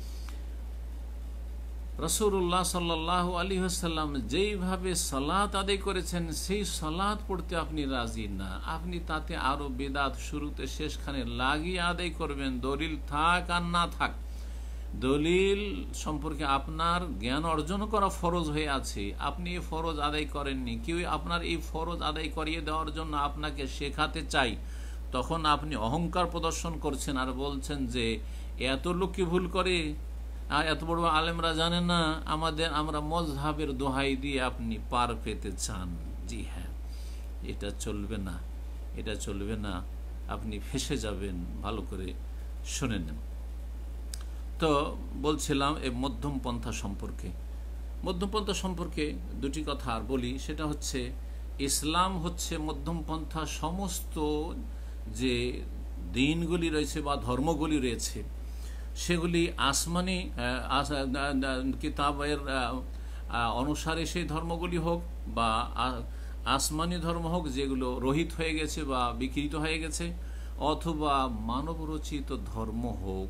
রাসূলুল্লাহ সাল্লাল্লাহু আলাইহি ওয়াসাল্লাম যেইভাবে সালাত আদায় করেছেন সেই সালাত পড়তে আপনি রাজি না, আপনি তাতে আরো বিদআত শুরুতে শেষখানে লাগিয়ে আদায় করবেন, দলিল থাক আর না থাক। দলিল সম্পর্কে আপনার জ্ঞান অর্জন করা ফরজ হয়ে আছে, আপনি এই ফরজ আদায় করেননি, কেউ আপনার এই ফরজ আদায় করিয়ে দেওয়ার জন্য আপনাকে শেখাতে চাই, তখন আপনি অহংকার প্রদর্শন করছেন আর বলছেন যে এত লোক কি ভুল করে, এত বড় আলেমরা জানে না, আমরা মজহাবের দোহাই দিয়ে আপনি পার পেতে চান। জি হ্যাঁ, এটা চলবে না, এটা চলবে না, আপনি ফেঁসে যাবেন। ভালো করে শুনে নেন। তো বলছিলাম এই মধ্যম পন্থা সম্পর্কে। মধ্যম পন্থা সম্পর্কে দুটি কথা আর বলি, সেটা হচ্ছে ইসলাম হচ্ছে মধ্যম পন্থা। সমস্ত যে দিনগুলি রয়েছে বা ধর্মগুলি রয়েছে সেগুলি আসমানি কিতাবের অনুসারে সেই ধর্মগুলি হোক বা আসমানি ধর্ম হোক যেগুলো রহিত হয়ে গেছে বা বিকৃত হয়ে গেছে, অথবা মানবরচিত ধর্ম হোক,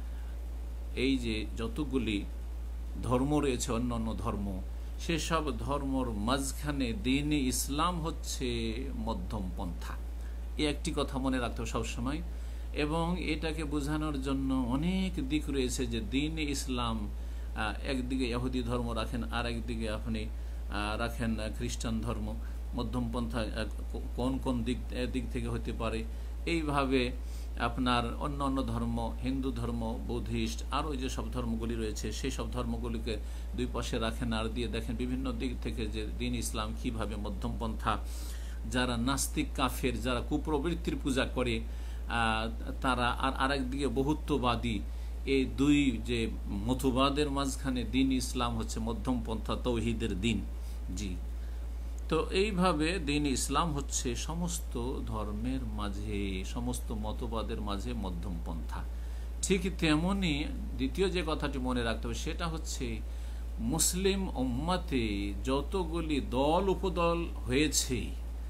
এই যে যতগুলি ধর্ম রয়েছে অন্যান্য ধর্ম, সেসব ধর্মর মাঝখানে দ্বীন-ই ইসলাম হচ্ছে মধ্যম পন্থা। এই একটি কথা মনে রাখতে হবে সবসময়। এবং এটাকে বোঝানোর জন্য অনেক দিক রয়েছে যে দ্বীন-ই ইসলাম একদিকে ইহুদি ধর্ম রাখেন, আর একদিকে আপনি রাখেন খ্রিস্টান ধর্ম। মধ্যম পন্থা কোন কোন দিক থেকে হতে পারে, এইভাবে আপনার অন্য অন্য ধর্ম, হিন্দু ধর্ম, বুদ্ধিস্ট, আরও যে সব ধর্মগুলি রয়েছে সেই সব ধর্মগুলিকে দুই পাশে রাখেন আর দিয়ে দেখেন বিভিন্ন দিক থেকে যে দ্বীন ইসলাম কিভাবে মধ্যম পন্থা। যারা নাস্তিক কাফের, যারা কুপ্রবৃত্তির পূজা করে তারা, আর আরেকদিকে বহুত্ববাদী, এই দুই যে মতবাদের মাঝখানে দ্বীন ইসলাম হচ্ছে মধ্যম পন্থা, তৌহিদের দ্বীন। জি, তো এইভাবে দ্বীন ইসলাম হচ্ছে সমস্ত ধর্মের মাঝে, সমস্ত মতবাদের মাঝে মধ্যম পন্থা। ঠিক তেমনি দ্বিতীয় যে কথাটি মনে রাখতে হবে সেটা হচ্ছে মুসলিম উম্মতে যতগুলি দল উপদল হয়েছে,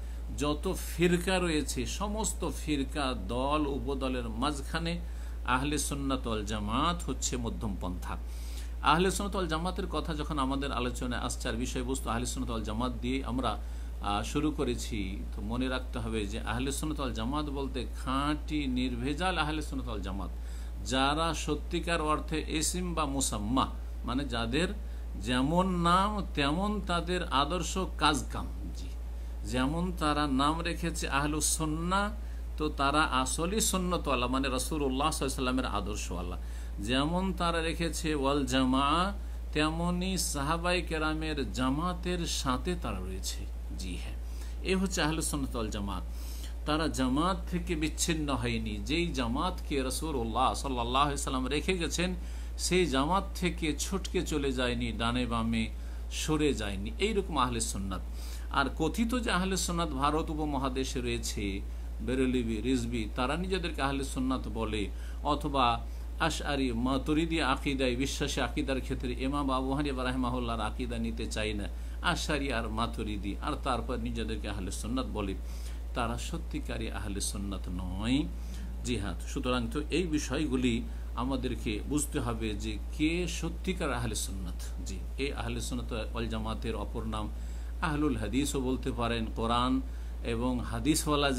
যত ফিরকা রয়েছে, সমস্ত ফিরকা দল উপদলের মাঝখানে আহলে সুন্নাত ওয়াল জামাত হচ্ছে মধ্যম পন্থা। আহলে সুন্নাত ওয়াল জামাতের কথা যখন আমাদের আলোচনায় আসছে, আর বিষয়বস্তু আহলে সুন্নাত ওয়াল জামাত দিয়ে আমরা শুরু করেছি, তো মনে রাখতে হবে যে আহলে সুন্নাত ওয়াল জামাত বলতে খাঁটি নির্ভেজাল আহলে সুন্নাত ওয়াল জামাত, যারা সত্যিকার অর্থে ইসম বা মুসাম্মা, মানে যাদের যেমন নাম তেমন তাদের আদর্শ কাজকাম। জি, যেমন তারা নাম রেখেছে আহলুস সুন্নাহ, তো তারা আসলি সুন্নতওয়ালা, মানে রাসূলুল্লাহ সাল্লাল্লাহু আলাইহি ওয়াসাল্লামের আদর্শওয়ালা। যেমন তারা রেখেছে ওয়াল জামা, তেমনি সাহাবায়ে কেরামের জামাতের সাথে তারা রয়েছে। জি হ্যাঁ, এ হচ্ছে আহলুস সুন্নাত ওয়াল জামাত। তারা জামাত থেকে বিচ্ছিন্ন হয়নি। যেই জামাতকে রাসূলুল্লাহ সাল্লাল্লাহু আলাইহি ওয়াসাল্লাম রেখে গেছেন, সেই জামাত থেকে ছুটকে চলে যায়নি, ডানে বামে সরে যায়নি। এইরকম আহলে সুন্নাত। আর কথিত যে আহলে সুন্নাত ভারত উপমহাদেশে রয়েছে, বেরেলভি, রিজভি, তারা নিজেদেরকে আহলে সুন্নাত বলে, অথবা আশআরি মাতুরিদি আকিদায় বিশ্বাসী, আকিদার ক্ষেত্রে ইমাম আবু হানিফা রাহিমাহুল্লাহর আকিদা নিতে চায় না, আশআরি আর মাতুরিদি, আর তারপর নিজেদেরকে আহলে সুন্নাত বলে, তারা সত্যিকারী আহলে সুন্নাত নয়। জি হ্যাঁ, সুতরাং তো এই বিষয়গুলি আমাদেরকে বুঝতে হবে যে কে সত্যিকার আহলে সুন্নাত। জি, এই আহলে সুন্নাত ওয়াল জামাতের অপর নাম আহলুল হাদিসও বলতে পারেন। কোরআন এবং হাদিসওয়ালা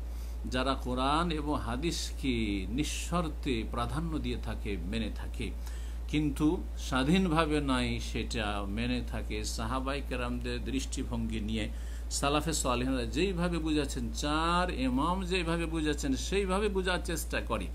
যারা কোরআন এবং হাদিসকে নিঃশর্তে প্রাধান্য দিয়ে থাকে, মেনে থাকে, কিন্তু স্বাধীনভাবে নয়, সেটা মেনে থাকে সাহাবায়ে কেরামদের দৃষ্টিভঙ্গি নিয়ে। সালাফে সালেহরা যেইভাবে বুঝাচ্ছেন, চার ইমাম যেইভাবে বুঝাচ্ছেন সেইভাবে বোঝার চেষ্টা করে।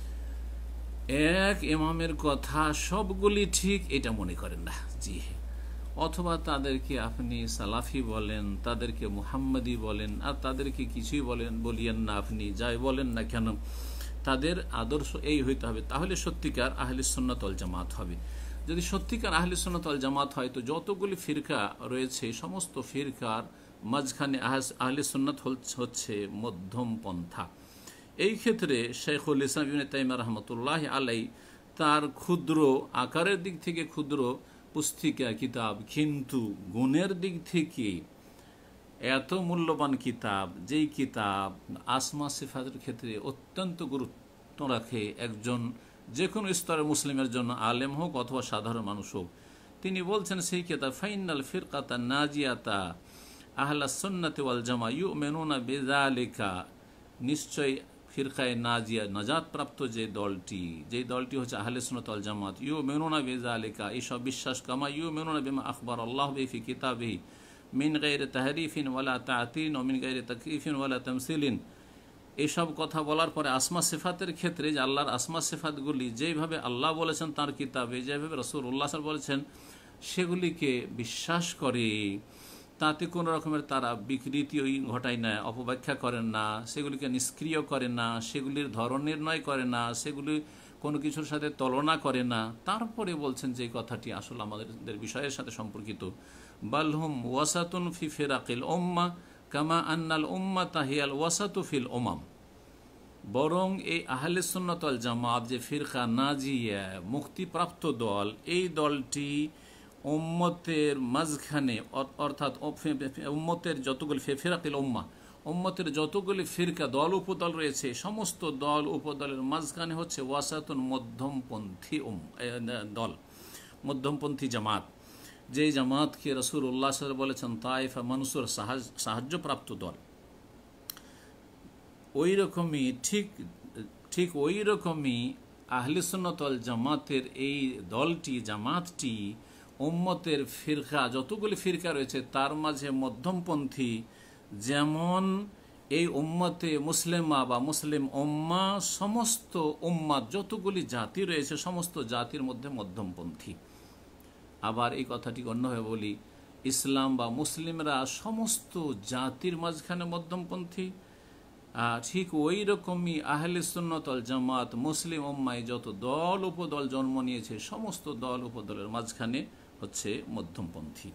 এক ইমামের কথা সবগুলি ঠিক এটা মনে করেন না। জি, অথবা তাদেরকে আপনি সালাফি বলেন, তাদেরকে মুহাম্মদি বলেন, আর তাদেরকে কিছুই বলিয়েন না, আপনি যাই বলেন না কেন, তাদের আদর্শ এই হইতে হবে, তাহলে সত্যিকার আহলে সুন্নাত ওয়াল জামাত হবে। যদি সত্যিকার আহলে সুন্নাত ওয়াল জামাত হয়, তো যতগুলি ফিরকা রয়েছে সমস্ত ফিরকার মাঝখানে আহলে সুন্নাত হচ্ছে মধ্যম পন্থা। এই ক্ষেত্রে শাইখুল ইসলাম ইবনে তাইমিয়া রাহমাতুল্লাহি আলাইহি তার ক্ষুদ্র আকারের দিক থেকে ক্ষুদ্র পুস্তিকা কিতাব, কিন্তু গুণের দিক থেকে এত মূল্যবান কিতাব, যেই কিতাব আসমা সিফাতের ক্ষেত্রে অত্যন্ত গুরুত্ব রাখে, একজন যে কোনো স্তরের মুসলিমের জন্য, আলেম হোক অথবা সাধারণ মানুষ হোক। তিনি বলছেন সেই কিতাব, ফাইনাল ফিরকাতা নাজিয়াতা আহলাস সুন্নাতি ওয়াল জামা ইউমিনুনা বিযালিকা, নিশ্চয় ফিরকায়ে নাজিয়া, নাজাত প্রাপ্ত যে দলটি হচ্ছে আহলে সুন্নাত ওয়াল জামাত, ইউমিনুনা বিযালিকা, এইসব বিশ্বাস, কামা ইউমিনুনা বিমা আখবার আল্লাহু বিহি ফি কিতাবিহি মিন গায়রি তাহরিফিন ওয়ালা তা'তিন ওয়া মিন গায়রি তাকয়িফিন ওয়ালা তামসিলিন। এইসব কথা বলার পরে আসমা সিফাতের ক্ষেত্রে যে আল্লাহর আসমা সিফাতগুলি যেভাবে আল্লাহ বলেছেন তার কিতাবে, যেভাবে রাসূলুল্লাহ সাল্লাল্লাহু আলাইহি ওয়াসাল্লাম বলেছেন, সেগুলিকে বিশ্বাস করে, তাতে কোনো রকমের তারা বিকৃতি ঘটায় না, অপব্যাখ্যা করেন না, সেগুলিকে নিষ্ক্রিয় করে না, সেগুলির ধরন নির্ণয় করে না, সেগুলি কোনো কিছুর সাথে তুলনা করে না। তারপরে বলছেন যে কথাটি আসলে আমাদের বিষয়ের সাথে সম্পর্কিত, বালহুম ওয়াসাতুন ফি ফিরাকিল উম্মাহ কামা আন্নাল উম্মাতা হিয়াল ওয়াসাতু ফিল উমাম। বরং এই আহলে সুন্নাত ওয়াল জামাত যে ফিরকা নাজিয়া, মুক্তিপ্রাপ্ত দল, এই দলটি উম্মতের মাঝখানে অর্থাৎ উম্মতের যতগুলি ফিরাকিল উম্মাহ, উম্মতের যতগুলি ফিরকা দল উপদল রয়েছে সমস্ত দল উপদলের মাঝখানে হচ্ছে ওয়াসাতুন মধ্যমপন্থী দল, মধ্যমপন্থী জামাত, যেই জামাতকে রাসূলুল্লাহ সাল্লাল্লাহু আলাইহি ওয়াসাল্লাম বলেছেন তায়েফা মানসুর, সাহায্যপ্রাপ্ত দল। ওই রকমই ঠিক ওই রকমই আহলে সুন্নাত ওয়াল জামাতের এই দলটি, জামাতটি উম্মতের ফিরকা যতগুলি ফিরকা রয়েছে তার মাঝে মধ্যমপন্থী। যেমন এই উম্মতে মুসলিমা বা মুসলিম উম্মা সমস্ত উম্মাত যতগুলি জাতি রয়েছে সমস্ত জাতির মধ্যে মধ্যমপন্থী। আবার এই কথাটি অন্যভাবে বলি, ইসলাম বা মুসলিমরা সমস্ত জাতির মাঝখানে মধ্যমপন্থী। ঠিক ওই রকমই আহলে সুন্নাত ওয়াল জামাত মুসলিম উম্মায় যত দল উপদল জন্ম নিয়েছে সমস্ত দল উপদলের মাঝখানে হচ্ছে মধ্যমপন্থী।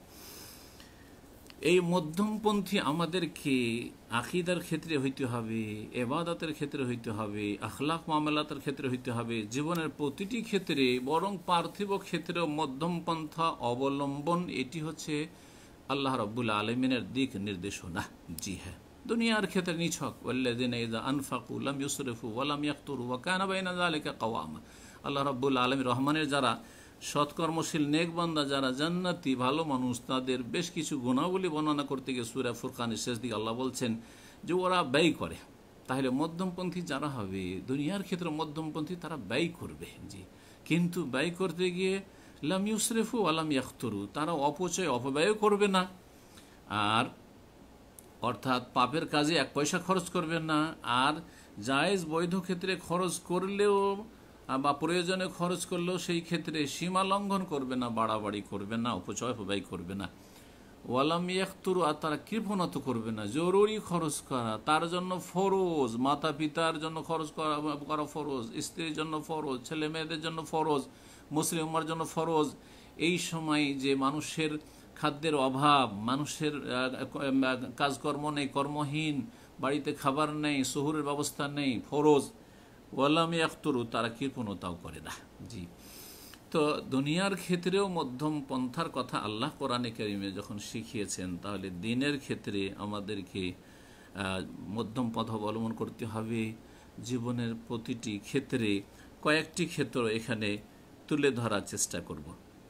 এই মধ্যমপন্থী আমাদেরকে আকীদার ক্ষেত্রে হইতে হবে, ইবাদতের ক্ষেত্রে হইতে হবে, আখলাক মামলাতের ক্ষেত্রে হইতে হবে, জীবনের প্রতিটি ক্ষেত্রে, বরং পার্থিব ক্ষেত্রেও মধ্যমপন্থা অবলম্বন, এটি হচ্ছে আল্লাহ রাব্বুল আলামিনের দিক নির্দেশনা। জি হ্যাঁ, দুনিয়ার ক্ষেত্রে নিছক ওয়াল্লাযিনা ইযা আনফাকু লাম ইউসরিফু ওয়া লাম ইয়াকতুরু ওয়া কানা বাইনা যালিকা কাওয়ামা। আল্লাহ রাব্বুল আলামিন রহমানের যারা সৎকর্মশীল নেক বান্দা, যারা জান্নাতি ভালো মানুষ, তাদের বেশ কিছু গুণাবলী বর্ণনা করতে গিয়ে সূরা ফুরকানের শেষ দিকে আল্লাহ বলছেন যে ওরা ব্যয় করে। তাহলে মধ্যমপন্থী যারা হবে দুনিয়ার ক্ষেত্রে মধ্যমপন্থী, তারা ব্যয় করবে। জি, কিন্তু ব্যয় করতে গিয়ে লাম ইউসরিফু ওয়া লাম ইয়াকতুরু, তারা অপব্যয় করবে না, আর অর্থাৎ পাপের কাজে এক পয়সা খরচ করবে না, আর জায়েজ বৈধ ক্ষেত্রে খরচ করলেও বা প্রয়োজনে খরচ করলেও সেই ক্ষেত্রে সীমা লঙ্ঘন করবে না, বাড়াবাড়ি করবে না, অপব্যয় করবে না। ওয়ালাম ইয়াকতুরু, আর তারা কৃপণতা করবে না। জরুরি খরচ করা, তার জন্য ফরজ, মাতা পিতার জন্য খরচ করা ফরজ, স্ত্রীর জন্য ফরজ, ছেলে মেয়েদের জন্য ফরজ, মুসলিম উম্মার জন্য ফরজ। এই সময় যে মানুষের খাদ্যের অভাব, মানুষের কাজকর্ম নেই, কর্মহীন, বাড়িতে খাবার নেই, শহুরের ব্যবস্থা নেই, ফরজ। ওয়ালাম ইয়াকতুরু, তারা কৃপণতাও করে না। জি, তো দুনিয়ার ক্ষেত্রেও মধ্যম পন্থার কথা আল্লাহ কোরআনে কারিমে যখন শিখিয়েছেন, তাহলে দিনের ক্ষেত্রে আমাদেরকে মধ্যম পথ অবলম্বন করতে হবে। জীবনের প্রতিটি ক্ষেত্রে কয়েকটি ক্ষেত্র এখানে তুলে ধরার চেষ্টা করব।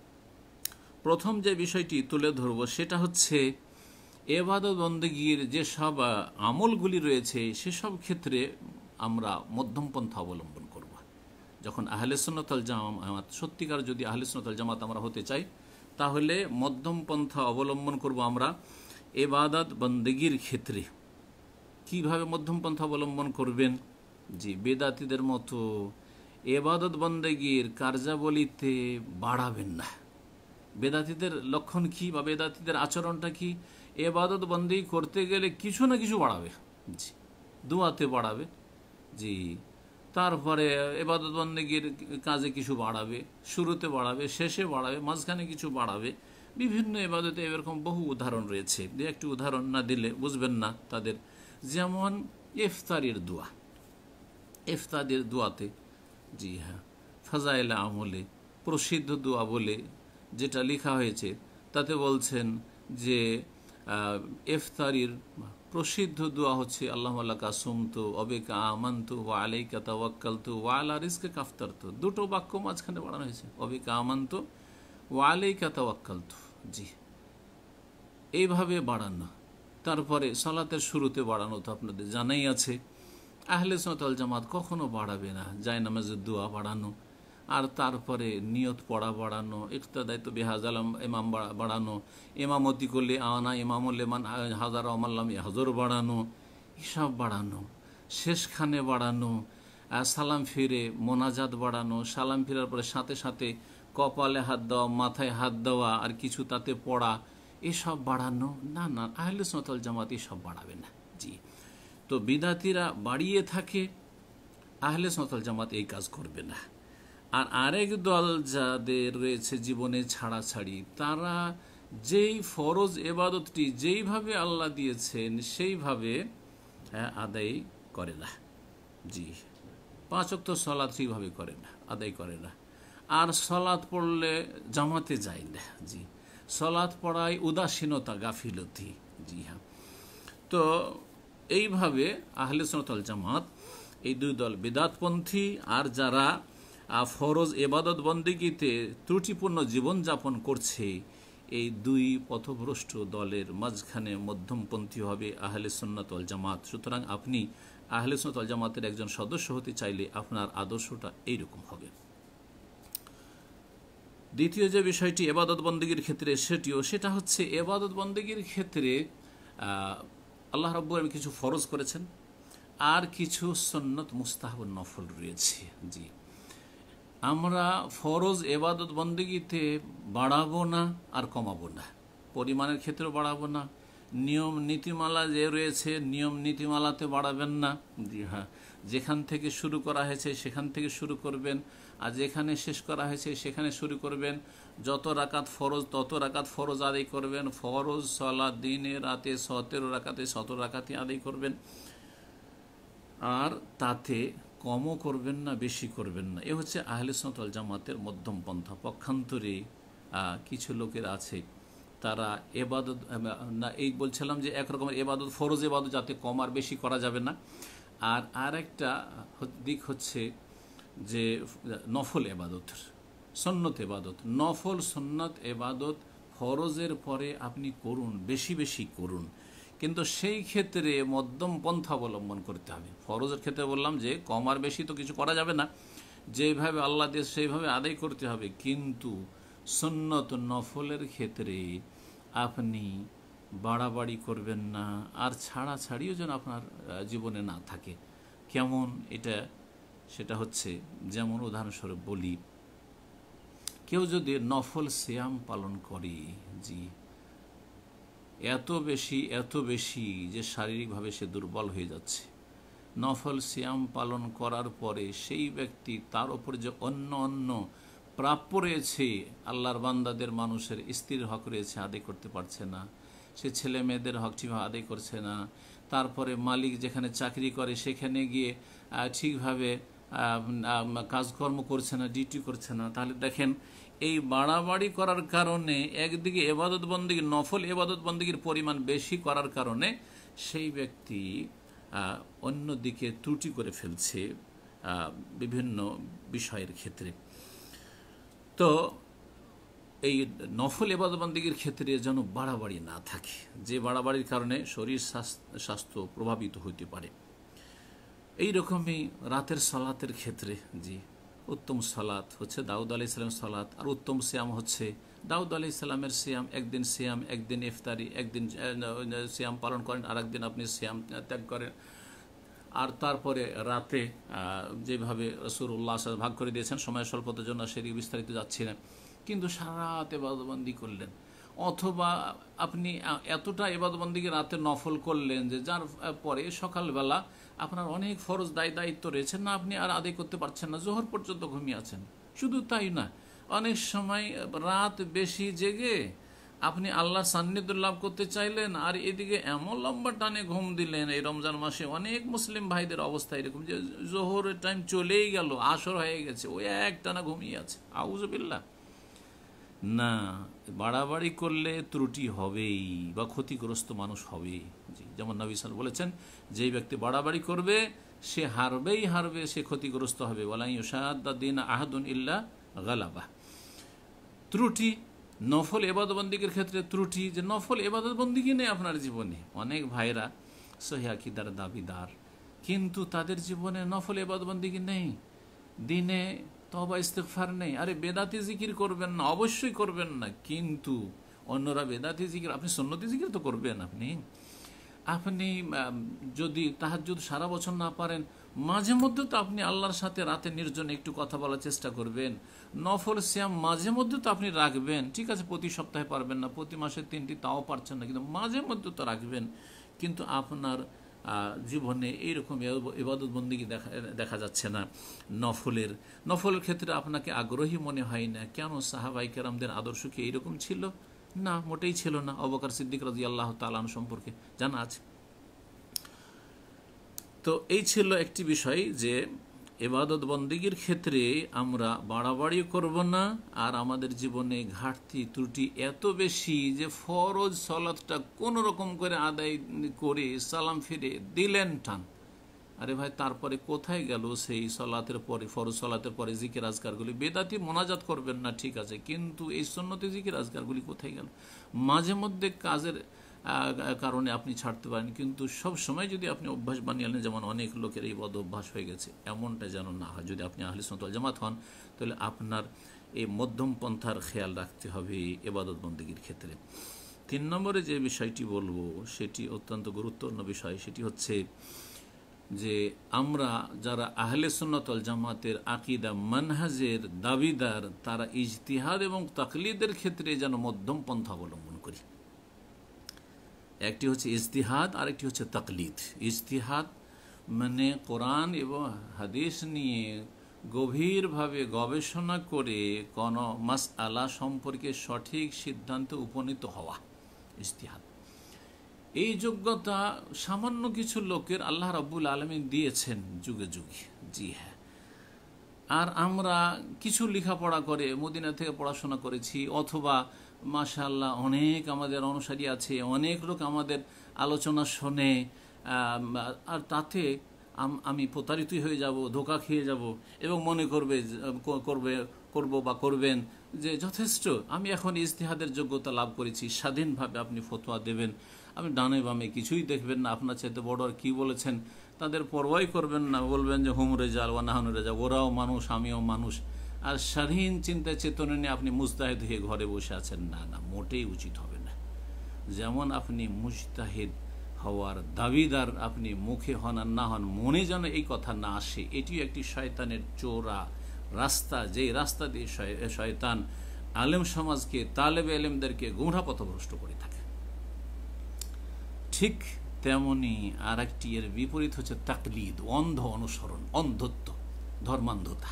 প্রথম যে বিষয়টি তুলে ধরব সেটা হচ্ছে ইবাদত বন্দেগীর যেসব আমলগুলি রয়েছে সেসব ক্ষেত্রে আমরা মধ্যম পন্থা অবলম্বন করব। যখন আহলে সুন্নাত ওয়াল জামাত, সত্যিকার যদি আহলে সুন্নাত ওয়াল জামাত আমরা হতে চাই, তাহলে মধ্যম পন্থা অবলম্বন করব আমরা ইবাদত বন্দেগীর ক্ষেত্রে। কিভাবে মধ্যম পন্থা অবলম্বন করবেন? জি, বেদাতীদের মতো ইবাদত বন্দেগীর কার্যাবলীতে বাড়াবেন না। বেদাতীদের লক্ষণ কি বা বেদাতীদের আচরণটা কি? ইবাদত বন্দেগী করতে গেলে কিছু না কিছু বাড়াবে। জি, দুয়াতে বাড়াবে, জি, তারপরে ইবাদত বন্দেগীর কাজে কিছু বাড়াবে, শুরুতে বাড়াবে, শেষে বাড়াবে, মাঝখানে কিছু বাড়াবে। বিভিন্ন ইবাদতে এরকম বহু উদাহরণ রয়েছে, যে একটি উদাহরণ না দিলে বুঝবেন না তাদের। যেমন ইফতারির দোয়া, ইফতারির দোয়াতে, জি হ্যাঁ, ফাজাইল আমলে প্রসিদ্ধ দোয়া বলে যেটা লেখা হয়েছে, তাতে বলছেন যে ইফতারির প্রসিদ্ধ দোয়া হচ্ছে আল্লাহুম্মা লাকা সুমতু ওয়া বিকা আমানতু ওয়া আলাইকা তাওয়াক্কালতু ওয়া আলা রিজকিকা আফতারতু। দুটো বাক্য মাঝখানে বাড়ানো হয়েছে, ওয়া বিকা আমানতু ওয়া আলাইকা তাওয়াক্কালতু। জি, এইভাবে বাড়ানো। তারপরে সালাতের শুরুতে বাড়ানো তো আপনাদের জানাই আছে। আহলে সুন্নাত ওয়াল জামাত কখনো বাড়াবে না জায়নামাজের দোয়া বাড়ানো, আর তারপরে নিয়ত পড়া বাড়ানো, ইক্তাদায়িত্ব বিহাজাল ইমাম বাড়ানো, ইমামতি করলে আনা ইমামুল্লেমান হাজার আমাল্লাম হাজর বাড়ানো, এসব বাড়ানো। শেষখানে বাড়ানো, সালাম ফিরে মোনাজাত বাড়ানো, সালাম ফিরার পরে সাথে সাথে কপালে হাত দেওয়া, মাথায় হাত দেওয়া, আর কিছু তাতে পড়া, এসব বাড়ানো না। না, আহলে সুন্নাত ওয়াল জামাত এসব বাড়াবে না। জি, তো বিদাতিরা বাড়িয়ে থাকে, আহলে সুন্নাত ওয়াল জামাত এই কাজ করবে না। আর আরেক দল যাদের রয়েছে জীবনে ছাড়াছাড়ি, তারা যেই ফরজ ইবাদতটি যেইভাবে আল্লাহ দিয়েছেন সেইভাবে আদায় করে না। জি, 5 ওয়াক্ত সালাত সেইভাবে করে না, আদায় করে না। আর সলাৎ পড়লে জামাতে যায় না। জি, সলাৎ পড়ায় উদাসীনতা, গাফিলতি। জি হ্যাঁ। তো এইভাবে আহলে সুন্নাত ওয়াল জামাত এই দুই দল, বিদআতপন্থী আর যারা ফরজ ইবাদত বন্দেগীতে ত্রুটিপূর্ণ জীবনযাপন করছে, এই দুই পথভ্রষ্ট দলের মাঝখানে মধ্যমপন্থী হবে আহলে সুন্নাত ওয়াল জামাত। সুতরাং আপনি আহলে সুন্নাত ওয়াল জামাতের একজন সদস্য হতে চাইলে আপনার আদর্শটা এইরকম হবে। দ্বিতীয় যে বিষয়টি ইবাদত বন্দেগীর ক্ষেত্রে, সেটা হচ্ছে ইবাদত বন্দেগীর ক্ষেত্রে আল্লাহ রাব্বুল আলামিন কিছু ফরজ করেছেন আর কিছু সুন্নত মুস্তাহাব নফল রয়েছে। জি, আমরা ফরজ ইবাদত বন্দেগীতে বাড়াবো না আর কমাবো না, পরিমাণের ক্ষেত্রে বাড়াবো না। নিয়ম নীতিমালা যে রয়েছে, নিয়ম নীতিমালাতে বাড়াবেন না। জি হ্যাঁ, যেখান থেকে শুরু করা হয়েছে সেখান থেকে শুরু করবেন, আর যেখানে শেষ করা হয়েছে সেখানে শুরু করবেন। যত রাকাত ফরজ তত রাকাত ফরজ আদায় করবেন। ফরজ সালাত দিনে রাতে 17 রাকাতে 17 রাকাতই আদায় করবেন, আর তাতে কমও করবেন না, বেশি করবেন না। এ হচ্ছে আহলে সুন্নাত ওয়াল জামাতের মধ্যম পন্থা। পক্ষান্তরে কিছু লোকের আছে, তারা এবাদত না, এই বলছিলাম যে একরকমের এবাদত, ফরজ এবাদত যাতে কম আর বেশি করা যাবে না। আর আরেকটা দিক হচ্ছে যে নফল এবাদত, সুন্নত এবাদত, নফল সুন্নত এবাদত ফরজের পরে আপনি করুন, বেশি বেশি করুন, কিন্তু সেই ক্ষেত্রে মধ্যম পন্থা অবলম্বন করতে হবে। ফরজের ক্ষেত্রে বললাম যে কম আর বেশি তো কিছু করা যাবে না, যেভাবে আল্লাহ দিয়ে সেইভাবে আদায় করতে হবে। কিন্তু সুন্নত নফলের ক্ষেত্রে আপনি বাড়াবাড়ি করবেন না, আর ছাড়াছাড়িও যেন আপনার জীবনে না থাকে। কেমন এটা? সেটা হচ্ছে, যেমন উদাহরণস্বরূপ বলি, কেউ যদি নফল সিয়াম পালন করে, জি, এত বেশি যে শারীরিকভাবে সে দুর্বল হয়ে যাচ্ছে, নফল সিয়াম পালন করার পরে সেই ব্যক্তি, তার উপর যে অন্য প্রাপ্য রয়েছে, আল্লাহর বান্দাদের মানুষের স্ত্রীর হক রয়েছে, আদায় করতে পারছে না, সে ছেলে মেয়েদের হক ঠিকভাবে আদায় করছে না, তারপরে মালিক যেখানে চাকরি করে সেখানে গিয়ে ঠিকভাবে কাজকর্ম করছে না, ডিউটি করছে না। তাহলে দেখেন, এই বাড়াবাড়ি করার কারণে একদিকে এবাদত বন্দেগী, নফল এবাদত বন্দেগীর পরিমাণ বেশি করার কারণে সেই ব্যক্তি অন্যদিকে ত্রুটি করে ফেলছে বিভিন্ন বিষয়ের ক্ষেত্রে। তো এই নফল ইবাদত বন্দেগীর ক্ষেত্রে যেন বাড়াবাড়ি না থাকে, যে বাড়াবাড়ির কারণে শরীর স্বাস্থ্য প্রভাবিত হতে পারে। এই রকমই রাতের সালাতের ক্ষেত্রে, জি, উত্তম সালাত হচ্ছে দাউদ আলাইহিস সালামের সালাত, আর উত্তম সিয়াম হচ্ছে দাউদ আলাইহিস সালামের সিয়াম। একদিন সিয়াম, একদিন ইফতারি, একদিন সিয়াম পালন করেন, আর একদিন আপনি সিয়াম ত্যাগ করেন। আর তারপরে রাতে যেভাবে রাসূলুল্লাহ ভাগ করে দিয়েছেন, সময় স্বল্পতার জন্য সেদিকে বিস্তারিত যাচ্ছি না, কিন্তু সারা রাত ইবাদতবন্দি করলেন, অথবা আপনি এতটা ইবাদতবন্দিকে রাতে নফল করলেন যে যার পরে সকালবেলা আপনার অনেক ফরজ দায়িত্ব রয়েছে না, আপনি আর আদায় করতে পারছেন না, জোহর পর্যন্ত ঘুমিয়ে আছেন। শুধু তাই না, অনেক সময় রাত বেশি জেগে আপনি আল্লাহর সান্নিধ্য লাভ করতে চাইলেন, আর এদিকে এমন লম্বা টানে ঘুম দিলেন। এই রমজান মাসে অনেক মুসলিম ভাইদের অবস্থা এরকম যে জোহরের টাইম চলেই গেল, আসর হয়ে গেছে, ওই একটানা ঘুমিয়ে আছে। আউযুবিল্লাহ। না, বাড়াবাড়ি করলে ত্রুটি হবেই বা ক্ষতিগ্রস্ত মানুষ হবে। যেমন নবী সাল্লাল্লাহু আলাইহি ওয়াসাল্লাম বলেছেন, যেই ব্যক্তি বাড়াবাড়ি করবে সে হারবে, সে ক্ষতিগ্রস্ত হবে। ওয়ালা ইউশাদ্দা দীন আহাদুন ইল্লা গালাবাহ। ত্রুটি নফল ইবাদতবন্দিগির ক্ষেত্রে, ত্রুটি যে নফল ইবাদতবন্দিগি নেই আপনার জীবনে। অনেক ভাইরা সহিহ আকীদার দাবিদার, কিন্তু তাদের জীবনে নফল ইবাদতবন্দিগি নেই, দিনে তওবা ইস্তিগফার নেই। আরে বেদাতি জিকির করবেন না, অবশ্যই করবেন না, কিন্তু অন্যরা বেদাতি জিকির, আপনি সুন্নতি জিকির তো করবেন। আপনি যদি তাহাজ্জুদ সারা বছর না পারেন, মাঝে মধ্যে তো আপনি আল্লাহর সাথে রাতে নির্জনে একটু কথা বলার চেষ্টা করবেন। নফল সিয়াম মাঝে মধ্যে তো আপনি রাখবেন, ঠিক আছে, প্রতি সপ্তাহে পারবেন না, প্রতি মাসে 3টি তাও পারছেন না, কিন্তু মাঝে মধ্যে তো রাখবেন। কিন্তু আপনার জীবনে এইরকম ইবাদত বন্দেগী দেখা যাচ্ছে না। নফলের ক্ষেত্রে আপনাকে আগ্রহী মনে হয় না। কেন? সাহাবায়ে কেরামদের আদর্শ কি এইরকম ছিল? না, মোটেই ছিল না। আবু বকর সিদ্দিক রাদিয়াল্লাহু তাআলা আনহু সম্পর্কে জানা আছে। তো এই ছিল একটি বিষয়, যে ইবাদত বন্দেগীর ক্ষেত্রে আমরা বাড়াবাড়ি করব না, আর আমাদের জীবনে ঘাটতি ত্রুটি এত বেশি যে ফরজ সালাতটা কোন রকম করে আদায় করে সালাম ফিরে দিলেন টান, আরে ভাই তারপরে কোথায় গেল সেই সালাতের পরে, ফরজ সালাতের পরে জিকির আজকারগুলি? বেদাতি মোনাজাত করবেন না ঠিক আছে, কিন্তু এই সুন্নতি জিকির আজকারগুলি কোথায় গেল? মাঝে মধ্যে কাজের কারণে আপনি ছাড়তে পারেন, কিন্তু সব সময় যদি আপনি অভ্যাস বানিয়ে আনেন, যেমন অনেক লোকের এই বদ অভ্যাস হয়ে গেছে, এমনটা যেন না হয়। যদি আপনি আহলে সুন্নাত ওয়াল জামাত হন, তাহলে আপনার এই মধ্যম পন্থার খেয়াল রাখতে হবে ইবাদত বন্দেগীর ক্ষেত্রে। 3 নম্বরে যে বিষয়টি বলবো সেটি অত্যন্ত গুরুত্বপূর্ণ বিষয়, সেটি হচ্ছে যে আমরা যারা আহলে সুন্নাত ওয়াল জামাতের আকীদা মানহাজের দাবিদার, তারা ইজতিহাদ এবং তাকলিদের ক্ষেত্রে যেন মধ্যম পন্থা অবলম্বন করি। একটি হচ্ছে ইজতিহাদ, আর একটি হচ্ছে তাকলিদ। ইজতিহাদ মানে কোরআন এবং হাদিস নিয়ে গভীরভাবে গবেষণা করে কোনো মাসআলা সম্পর্কে সঠিক সিদ্ধান্তে উপনীত হওয়া ইজতিহাদ। এই যোগ্যতা সামান্য কিছু লোকের আল্লাহ রাব্বুল আলামিন দিয়েছেন যুগে যুগে, জি হ্যাঁ। আর আমরা কিছু লেখাপড়া করে মদিনা থেকে পড়াশোনা করেছি, অথবা মাশাআল্লাহ অনেক আমাদের অনুসারী আছে, অনেক লোক আমাদের আলোচনা শোনে, আর তাতে আমি প্রতারিত হয়ে যাব, ধোঁকা খেয়ে যাব এবং মনে করবেন যে যথেষ্ট, আমি এখন ইজতিহাদের যোগ্যতা লাভ করেছি, স্বাধীনভাবে আপনি ফতোয়া দেবেন, আপনি ডানে বামে কিছুই দেখবেন না, আপনার চাইতে বড় আর কি বলেছেন তাদের পরোয়াই করবেন না, বলবেন যে হুম রেজাল ওয়া নাহনু রেজাল, ওরাও মানুষ আমিও মানুষ, আর স্বাধীন চিন্তা চেতনা নিয়ে আপনি মুজতাহিদ হয়ে ঘরে বসে আছেন। না না, মোটেই উচিত হবে না। যেমন আপনি মুজতাহিদ হওয়ার দাবিদার আপনি মুখে হন আর না হন, মনে যেন এই কথা না আসে, এটিও একটি শয়তানের চোরা রাস্তা, যে রাস্তা দিয়ে শয়তান আলেম সমাজকে, তালেবে ইলমদেরকে গুমরাহ পথভ্রষ্ট করে থাকে। ঠিক তেমনি আর একটি এর বিপরীত হচ্ছে তাকলিদ, অন্ধ অনুসরণ, অন্ধত্ব, ধর্মান্ধতা।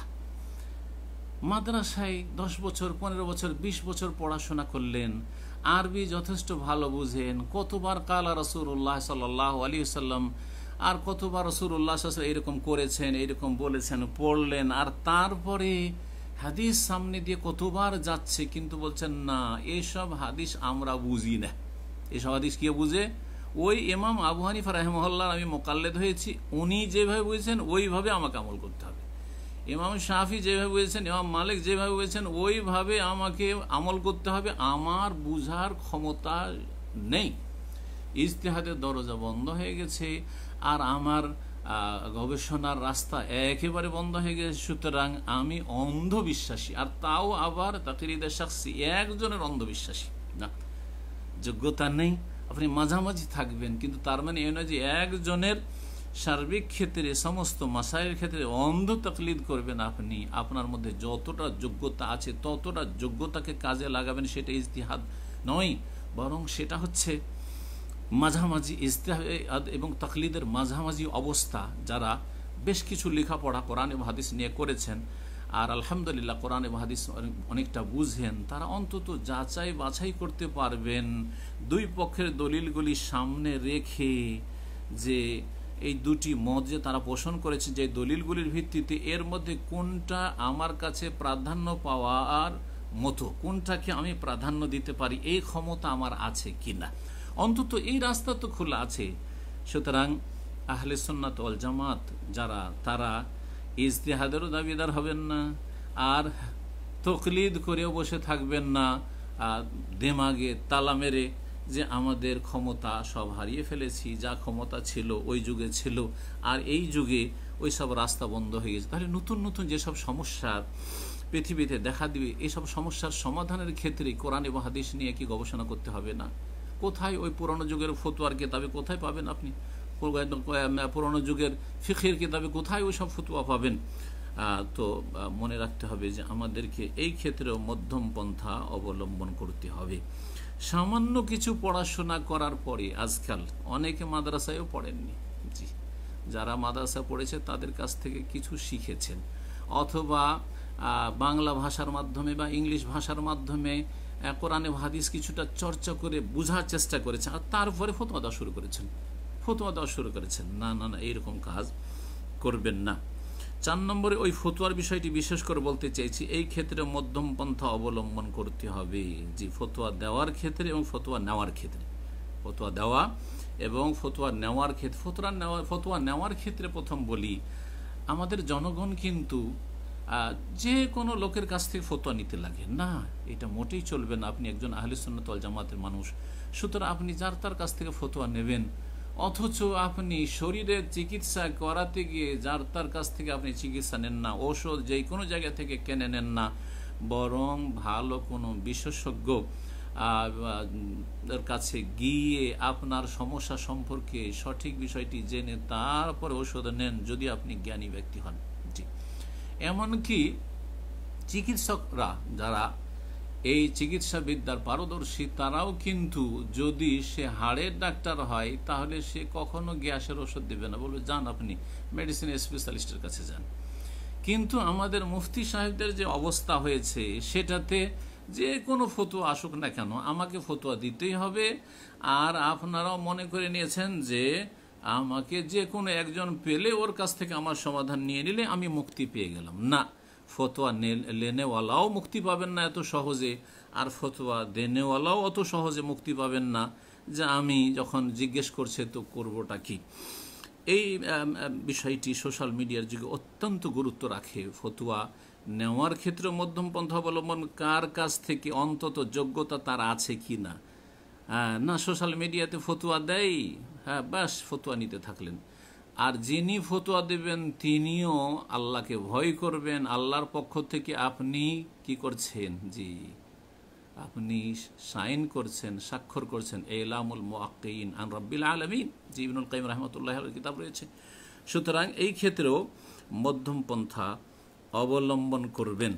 মাদ্রাসায় 10 বছর 15 বছর 20 বছর পড়াশোনা করলেন, আরবি যথেষ্ট ভালো বুঝেন, কতবার কালা রাসূলুল্লাহ সাল্লাল্লাহু আলাইহি ওয়াসাল্লাম, আর কতবার রাসূলুল্লাহ সাল্লাল্লাহু আলাইহি ওয়াসাল্লাম এরকম করেছেন, এরকম বলেছেন, পড়লেন, আর তারপরে হাদিস সামনে দিয়ে কতবার যাচ্ছে, কিন্তু বলছেন না এসব হাদিস আমরা বুঝি না। এসব হাদিস কে বুঝে? ওই ইমাম আবু হানিফা রাহিমাহুল্লাহ আমি মোকাল্লেদ হয়েছি, উনি যেভাবে বুঝেছেন ওইভাবে আমাকে আমল করতে হবে। ইমাম শাফি যেভাবে বুঝেছেন, ইমাম মালিক যেভাবে বুঝেছেন ওইভাবে আমাকে আমল করতে হবে, আমার বুঝার ক্ষমতা নেই। ইজতিহাদের দরজা বন্ধ হয়ে গেছে, আর আমার গবেষণার রাস্তা একেবারে বন্ধ হয়ে গেছে। সুতরাং আমি অন্ধবিশ্বাসী, আর তাও আবার তাকলিদের শাখসি, একজনের অন্ধবিশ্বাসী না, যোগ্যতা নেই। আপনি মাঝামাঝি থাকবেন, কিন্তু তার মানে এই নয় যে একজনের সার্বিক ক্ষেত্রে সমস্ত মাসাইলের ক্ষেত্রে অন্ধ তাকলিদ করবেন। আপনি আপনার মধ্যে যতটা যোগ্যতা আছে ততটা যোগ্যতাকে কাজে লাগাবেন, সেটা ইজতিহাদ নয়, বরং সেটা হচ্ছে মাঝামাঝি ইজতিহাদ এবং তাকলিদের মাঝামাঝি অবস্থা। যারা বেশ কিছু লেখাপড়া কোরআন এবং হাদিস নিয়ে করেছেন, আর আলহামদুলিল্লাহ কোরআন এবং হাদিস অনেকটা বুঝেন, তারা অন্তত যাচাই বাছাই করতে পারবেন দুই পক্ষের দলিলগুলি সামনে রেখে, যে এই দুটি মত যে তারা পোষণ করেছে, যে দলিলগুলির ভিত্তিতে এর মধ্যে কোনটা আমার কাছে প্রাধান্য পাওয়ার মতো, কোনটাকে আমি প্রাধান্য দিতে পারি, এই ক্ষমতা আমার আছে কিনা, অন্তত এই রাস্তা তো খোলা আছে। সুতরাং আহলে সুন্নাত ওয়াল জামাত যারা, তারা ইজতিহাদেরও দাবিদার হবেন না, আর তাকলিদ করেও বসে থাকবেন না দেমাগে তালা মেরে যে আমাদের ক্ষমতা সব হারিয়ে ফেলেছি, যা ক্ষমতা ছিল ওই যুগে ছিল, আর এই যুগে ওই সব রাস্তা বন্ধ হয়ে গেছে। তাহলে নতুন নতুন যেসব সমস্যা পৃথিবীতে দেখা দিবে, এইসব সমস্যার সমাধানের ক্ষেত্রে কোরআন এবং হাদিস নিয়ে কি গবেষণা করতে হবে না? কোথায় ওই পুরনো যুগের ফতোয়ার কিতাবে কোথায় পাবেন আপনি? পুরনো যুগের ফিকহের কিতাবে কোথায় ওই সব ফতোয়া পাবেন? তো মনে রাখতে হবে যে আমাদেরকে এই ক্ষেত্রেও মধ্যম পন্থা অবলম্বন করতে হবে। সামান্য কিছু পড়াশোনা করার পরে, আজকাল অনেকে মাদ্রাসায়ও পড়েননি, জি, যারা মাদ্রাসা পড়েছে তাদের কাছ থেকে কিছু শিখেছেন, অথবা বাংলা ভাষার মাধ্যমে বা ইংলিশ ভাষার মাধ্যমে কোরআনে হাদিস কিছুটা চর্চা করে বোঝার চেষ্টা করেছেন, আর তারপরে ফতোয়া দেওয়া শুরু করেছেন। না না না, এইরকম কাজ করবেন না। 4 নম্বরে ওই ফতোয়ার বিষয়টি বিশেষ করে বলতে চাইছি, এই ক্ষেত্রে মধ্যম পন্থা অবলম্বন করতে হবে। জি, ফতোয়া দেওয়ার ক্ষেত্রে এবং ফতোয়া নেওয়ার ক্ষেত্রে, ফতোয়া দেওয়া এবং ফতোয়া নেওয়ার ক্ষেত্রে, ফতোয়া নেওয়ার ক্ষেত্রে প্রথম বলি, আমাদের জনগণ কিন্তু যে কোনো লোকের কাছ থেকে ফতোয়া নিতে লাগে না, এটা মোটেই চলবে না। আপনি একজন আহলে সুন্নাত ওয়াল জামাতের মানুষ, সুতরাং আপনি যার তার কাছ থেকে ফতোয়া নেবেন, অথচ আপনি শরীরের চিকিৎসা করাতে গিয়ে যার তার কাছ থেকে আপনি চিকিৎসা নেন না, ঔষধ যে কোনো জায়গা থেকে কিনে নেন না, বরং ভালো কোনো বিশেষজ্ঞ এর কাছে গিয়ে আপনার সমস্যা সম্পর্কে সঠিক বিষয়টি জেনে তারপরে ঔষধ নেন, যদি আপনি জ্ঞানী ব্যক্তি হন। জি, এমনকি চিকিৎসকরা যারা এই চিকিৎসাবিদ্যার পারদর্শী, তারাও কিন্তু যদি সে হাড়ের ডাক্তার হয় তাহলে সে কখনো গ্যাসের ওষুধ দেবে না, বলবে যান আপনি মেডিসিন স্পেশালিস্টের কাছে যান। কিন্তু আমাদের মুফতি সাহেবদের যে অবস্থা হয়েছে, সেটাতে যে কোনো ফতোয়া আসুক না কেন আমাকে ফতোয়া দিতেই হবে। আর আপনারাও মনে করে নিয়েছেন যে আমাকে যে কোনো একজন পেলে ওর কাছ থেকে আমার সমাধান নিয়ে নিলে আমি মুক্তি পেয়ে গেলাম। না, ফতোয়া লেনেওয়ালাও মুক্তি পাবেন না এত সহজে, আর ফতোয়া দেনেওয়ালাও অত সহজে মুক্তি পাবেন না যে আমি যখন জিজ্ঞেস করছে তো করবোটা কি। এই বিষয়টি সোশ্যাল মিডিয়ার যুগে অত্যন্ত গুরুত্ব রাখে। ফতোয়া নেওয়ার ক্ষেত্রে মধ্যম পন্থা অবলম্বন, কার কাছ থেকে অন্তত যোগ্যতা তার আছে কি না। না, সোশ্যাল মিডিয়াতে ফতোয়া দেয়, হ্যাঁ বাস ফতোয়া নিতে থাকলেন। আর যিনি ফতোয়া দেবেন তিনিও আল্লাহকে ভয় করবেন। আল্লাহর পক্ষ থেকে আপনি কি করছেন? জি, আপনি সাইন করছেন, স্বাক্ষর করছেন ইলামুল মুআক্কিন আন রাব্বিল আলামিন, জি ইবনুল কাইয়িম রাহমাতুল্লাহি আলাইহির কিতাব রয়েছে। সুতরাং এই ক্ষেত্রেও মধ্যম পন্থা অবলম্বন করবেন।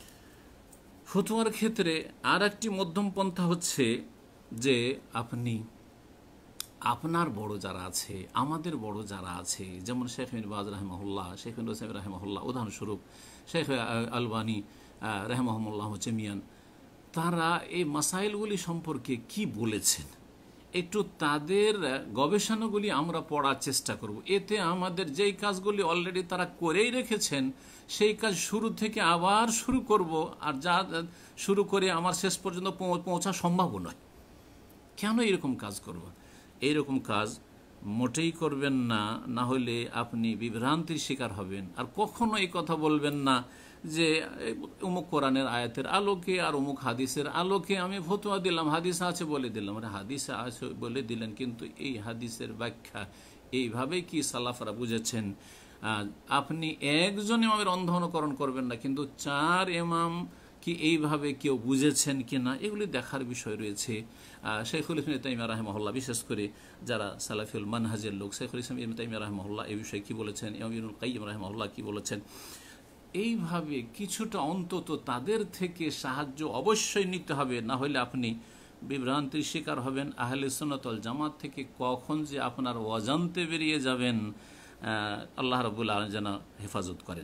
ফতোয়ার ক্ষেত্রে আর একটি মধ্যম পন্থা হচ্ছে যে আপনি আপনার বড় যারা আছে, আমাদের বড় যারা আছে, যেমন শেখ বিন বাজ রাহিমাহুল্লাহ, শেখ বিন ওসাইমিন রাহিমাহুল্লাহ, উদাহরণস্বরূপ শেখ আলবানী রাহিমাহুল্লাহ জামিয়ান, তারা এই মাসাইলগুলি সম্পর্কে কি বলেছেন, একটু তাদের গবেষণাগুলি আমরা পড়ার চেষ্টা করব। এতে আমাদের যেই কাজগুলি অলরেডি তারা করেই রেখেছেন, সেই কাজ শুরু থেকে আবার শুরু করব, আর যা শুরু করে আমার শেষ পর্যন্ত পৌঁছা সম্ভব নয়। কেন এরকম কাজ করব? এইরকম কাজ মোটেই করবেন না, না হলে আপনি বিভ্রান্তির শিকার হবেন। আর কখনো এই কথা বলবেন না যে অমুক কোরআনের আয়াতের আলোকে আর অমুক হাদিসের আলোকে আমি ফতোয়া দিলাম, হাদিস আছে বলে দিলাম। আরে হাদিসে আছে বলে দিলেন, কিন্তু এই হাদিসের ব্যাখ্যা এইভাবেই কি সালাফরা বুঝেছেন? আপনি একজন ইমামের অন্ধ অনুকরণ করবেন না, কিন্তু 4 ইমাম কি এইভাবে কেউ বুঝেছেন কিনা, এগুলি দেখার বিষয় রয়েছে। শেখুল ইসলাম ইবনে তাইমিয়া রাহিমাহুল্লাহ, বিশেষ করে যারা সালাফিউল মানহাজের লোক, শেখুল ইসলাম ইবনে তাইমিয়া রাহিমাহুল্লাহ এই বিষয়ে কি বলেছেন, ইবনুল কাইয়িম রাহিমাহুল্লাহ কি বলেছেন, এইভাবে কিছুটা অন্তত তাদের থেকে সাহায্য অবশ্যই নিতে হবে। না হলে আপনি বিভ্রান্তির শিকার হবেন। আহলে সুন্নাত ওয়াল জামাত থেকে কখন যে আপনার অজান্তে বেরিয়ে যাবেন, আল্লাহ রাব্বুল আলামিন যেন হেফাজত করেন।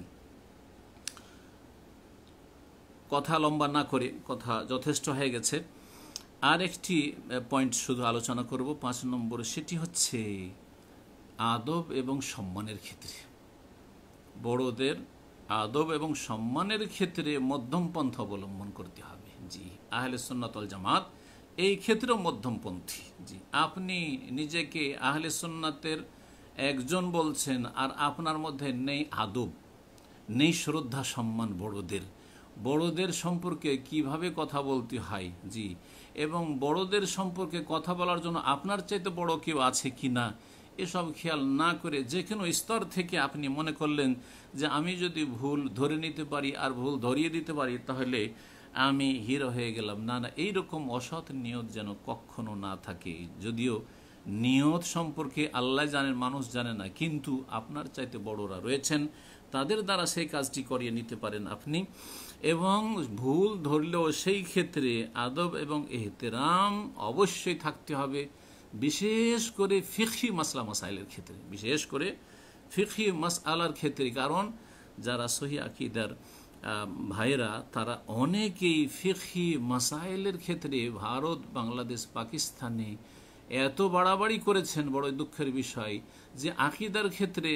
কথা লম্বা না করে, কথা যথেষ্ট হয়ে গেছে। আর একটি পয়েন্ট শুধু আলোচনা করব, 5 নম্বর, সেটি হচ্ছে আদব এবং সম্মানের ক্ষেত্রে, বড়দের আদব এবং সম্মানের ক্ষেত্রে মধ্যম পন্থা অবলম্বন করতে হবে। জি, আহলে সুন্নাত ওয়াল জামাত এই ক্ষেত্রেও মধ্যমপন্থী। জি, আপনি নিজেকে আহলে সুন্নাতের একজন বলছেন, আর আপনার মধ্যে নেই আদব, নেই শ্রদ্ধা সম্মান বড়দের সম্পর্কে কিভাবে কথা বলতে হয়। জি, এবং বড়দের সম্পর্কে কথা বলার জন্য আপনার চাইতে বড় কেউ আছে কি না, এসব খেয়াল না করে যে কোনো স্তর থেকে আপনি মনে করলেন যে আমি যদি ভুল ধরে নিতে পারি আর ভুল ধরিয়ে দিতে পারি তাহলে আমি হিরো হয়ে গেলাম। না না, এইরকম অসৎ নিয়ত যেন কখনো না থাকে। যদিও নিয়ত সম্পর্কে আল্লাহ জানেন, মানুষ জানে না, কিন্তু আপনার চাইতে বড়রা রয়েছেন, তাদের দ্বারা সেই কাজটি করিয়ে নিতে পারেন আপনি। এবং ভুল ধরলেও সেই ক্ষেত্রে আদব এবং এহতেরাম অবশ্যই থাকতে হবে, বিশেষ করে ফিকহি মাসলা মাসাইলের ক্ষেত্রে, বিশেষ করে ফিকহি মাসআলার ক্ষেত্রে। কারণ যারা সহি আকীদার ভাইরা, তারা অনেকেই ফিকহি মাসাইলের ক্ষেত্রে ভারত, বাংলাদেশ, পাকিস্তানে এত বাড়াবাড়ি করেছেন, বড় দুঃখের বিষয়, যে আকীদার ক্ষেত্রে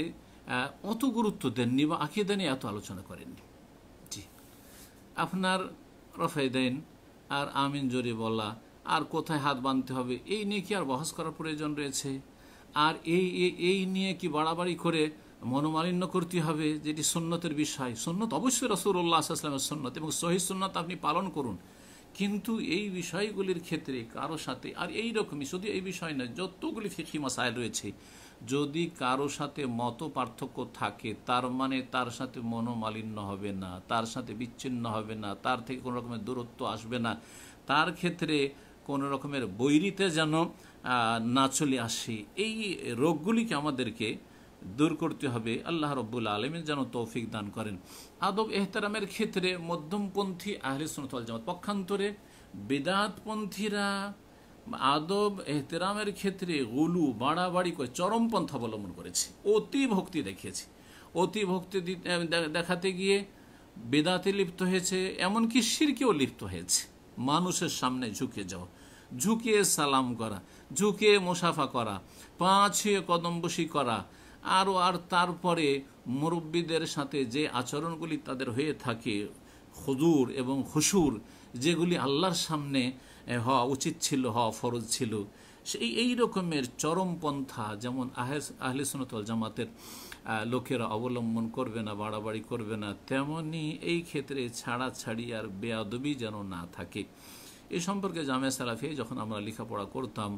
অত গুরুত্ব দেননি বা আকীদা নিয়ে এত আলোচনা করেননি। জি, আপনার রফায়দাইন আর আমিন জোরে বলা আর কোথায় হাত বাঁধতে হবে এই নিয়ে কি আর বহস করার প্রয়োজন রয়েছে? আর এই নিয়ে কি বাড়াবাড়ি করে মনোমালিন্য করতে হবে, যেটি সুন্নতের বিষয়? সুন্নত অবশ্যই রাসূলুল্লাহ সাল্লাল্লাহু আলাইহি ওয়াসাল্লামের সুন্নত এবং সহিহ সুন্নাত আপনি পালন করুন, কিন্তু এই বিষয়গুলির ক্ষেত্রে কারো সাথে, আর এই রকমই শুধু এই বিষয় নয়, যতগুলি ফিকহি মাসাইল রয়েছে, যদি কারো সাথে মত পার্থক্য থাকে তার মানে তার সাথে মনোমালিন্য হবে না, তার সাথে বিচ্ছিন্ন হবে না, তার থেকে কোনো রকমের দূরত্ব আসবে না, তার ক্ষেত্রে কোনো রকমের বৈরিতে যেন না চলে আসে। এই রোগগুলিকে আমাদেরকে দূর করতে হবে। আল্লাহ রব্বুল আলামিন যেন তৌফিক দান করেন। আদব এহতারামের ক্ষেত্রে মধ্যমপন্থী আহলে সুন্নাত ওয়াল জামাত, পক্ষান্তরে বিদআতপন্থীরা আদব এহতেরামের ক্ষেত্রে গুলু বাড়াবাড়ি করে চরমপন্থা অবলম্বন করেছে, অতি ভক্তি দেখিয়েছে। অতি ভক্তি দেখাতে গিয়ে বেদাতে লিপ্ত হয়েছে, এমনকি শিরকেও লিপ্ত হয়েছে। মানুষের সামনে ঝুঁকে যাওয়া, ঝুঁকে সালাম করা, ঝুঁকে মুসাফা করা, পা ছুঁয়ে কদম বসি করা, আর তারপরে মুরব্বীদের সাথে যে আচরণগুলি তাদের হয়ে থাকে, হুজুর এবং খুশুর, যেগুলি আল্লাহর সামনে হওয়া উচিত ছিল, হওয়া ফরজ ছিল, এই রকমের চরমপন্থা যেমন আহলে সুন্নাত ওয়াল জামাতের লোকেরা অবলম্বন করবে না, বাড়াবাড়ি করবে না, তেমনি এই ক্ষেত্রে ছাড়াছাড়ি আর বেয়াদবি যেন না থাকে। এই সম্পর্কে জামিয়া সালাফিয়ায় যখন আমরা লেখাপড়া করতাম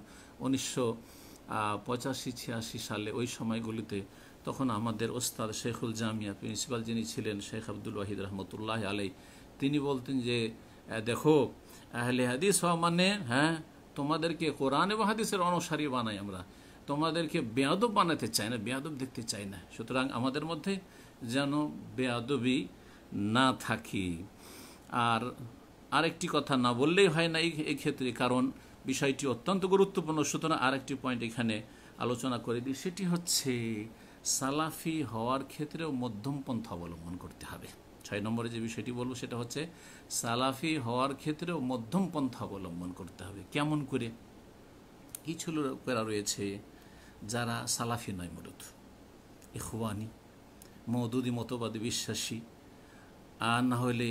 1985-86 সালে, ওই সময়গুলিতে, তখন আমাদের ওস্তাদ শেখুল জামিয়া প্রিন্সিপাল যিনি ছিলেন শেখ আব্দুল ওয়াহিদ রহমতুল্লাহ আলাই, তিনি বলতেন যে দেখো, আহলে হাদিস হওয়া মানে তোমাদেরকে কোরআন এবং হাদিসের অনুসারী বানাই আমরা, তোমাদেরকে বেয়াদব বানাতে চাই না, বেয়াদব দেখতে চাই না। সুতরাং আমাদের মধ্যে যেন বেয়াদবি না থাকে। আর আরেকটি কথা না বললেই হয় না এই ক্ষেত্রে, কারণ বিষয়টি অত্যন্ত গুরুত্বপূর্ণ। সুতরাং আরেকটি পয়েন্ট এখানে আলোচনা করে দিই, সেটি হচ্ছে সালাফি হওয়ার ক্ষেত্রেও মধ্যম পন্থা অবলম্বন করতে হবে। 6 নম্বরে যে বিষয়টি বলবো সেটা হচ্ছে সালাফি হওয়ার ক্ষেত্রেও মধ্যম পন্থা অবলম্বন করতে হবে। কেমন করে? কিছু লোকেরা রয়েছে যারা সালাফি নয়, মূলত ইখওয়ানি মওদুদি মতবাদে বিশ্বাসী, আর না হলে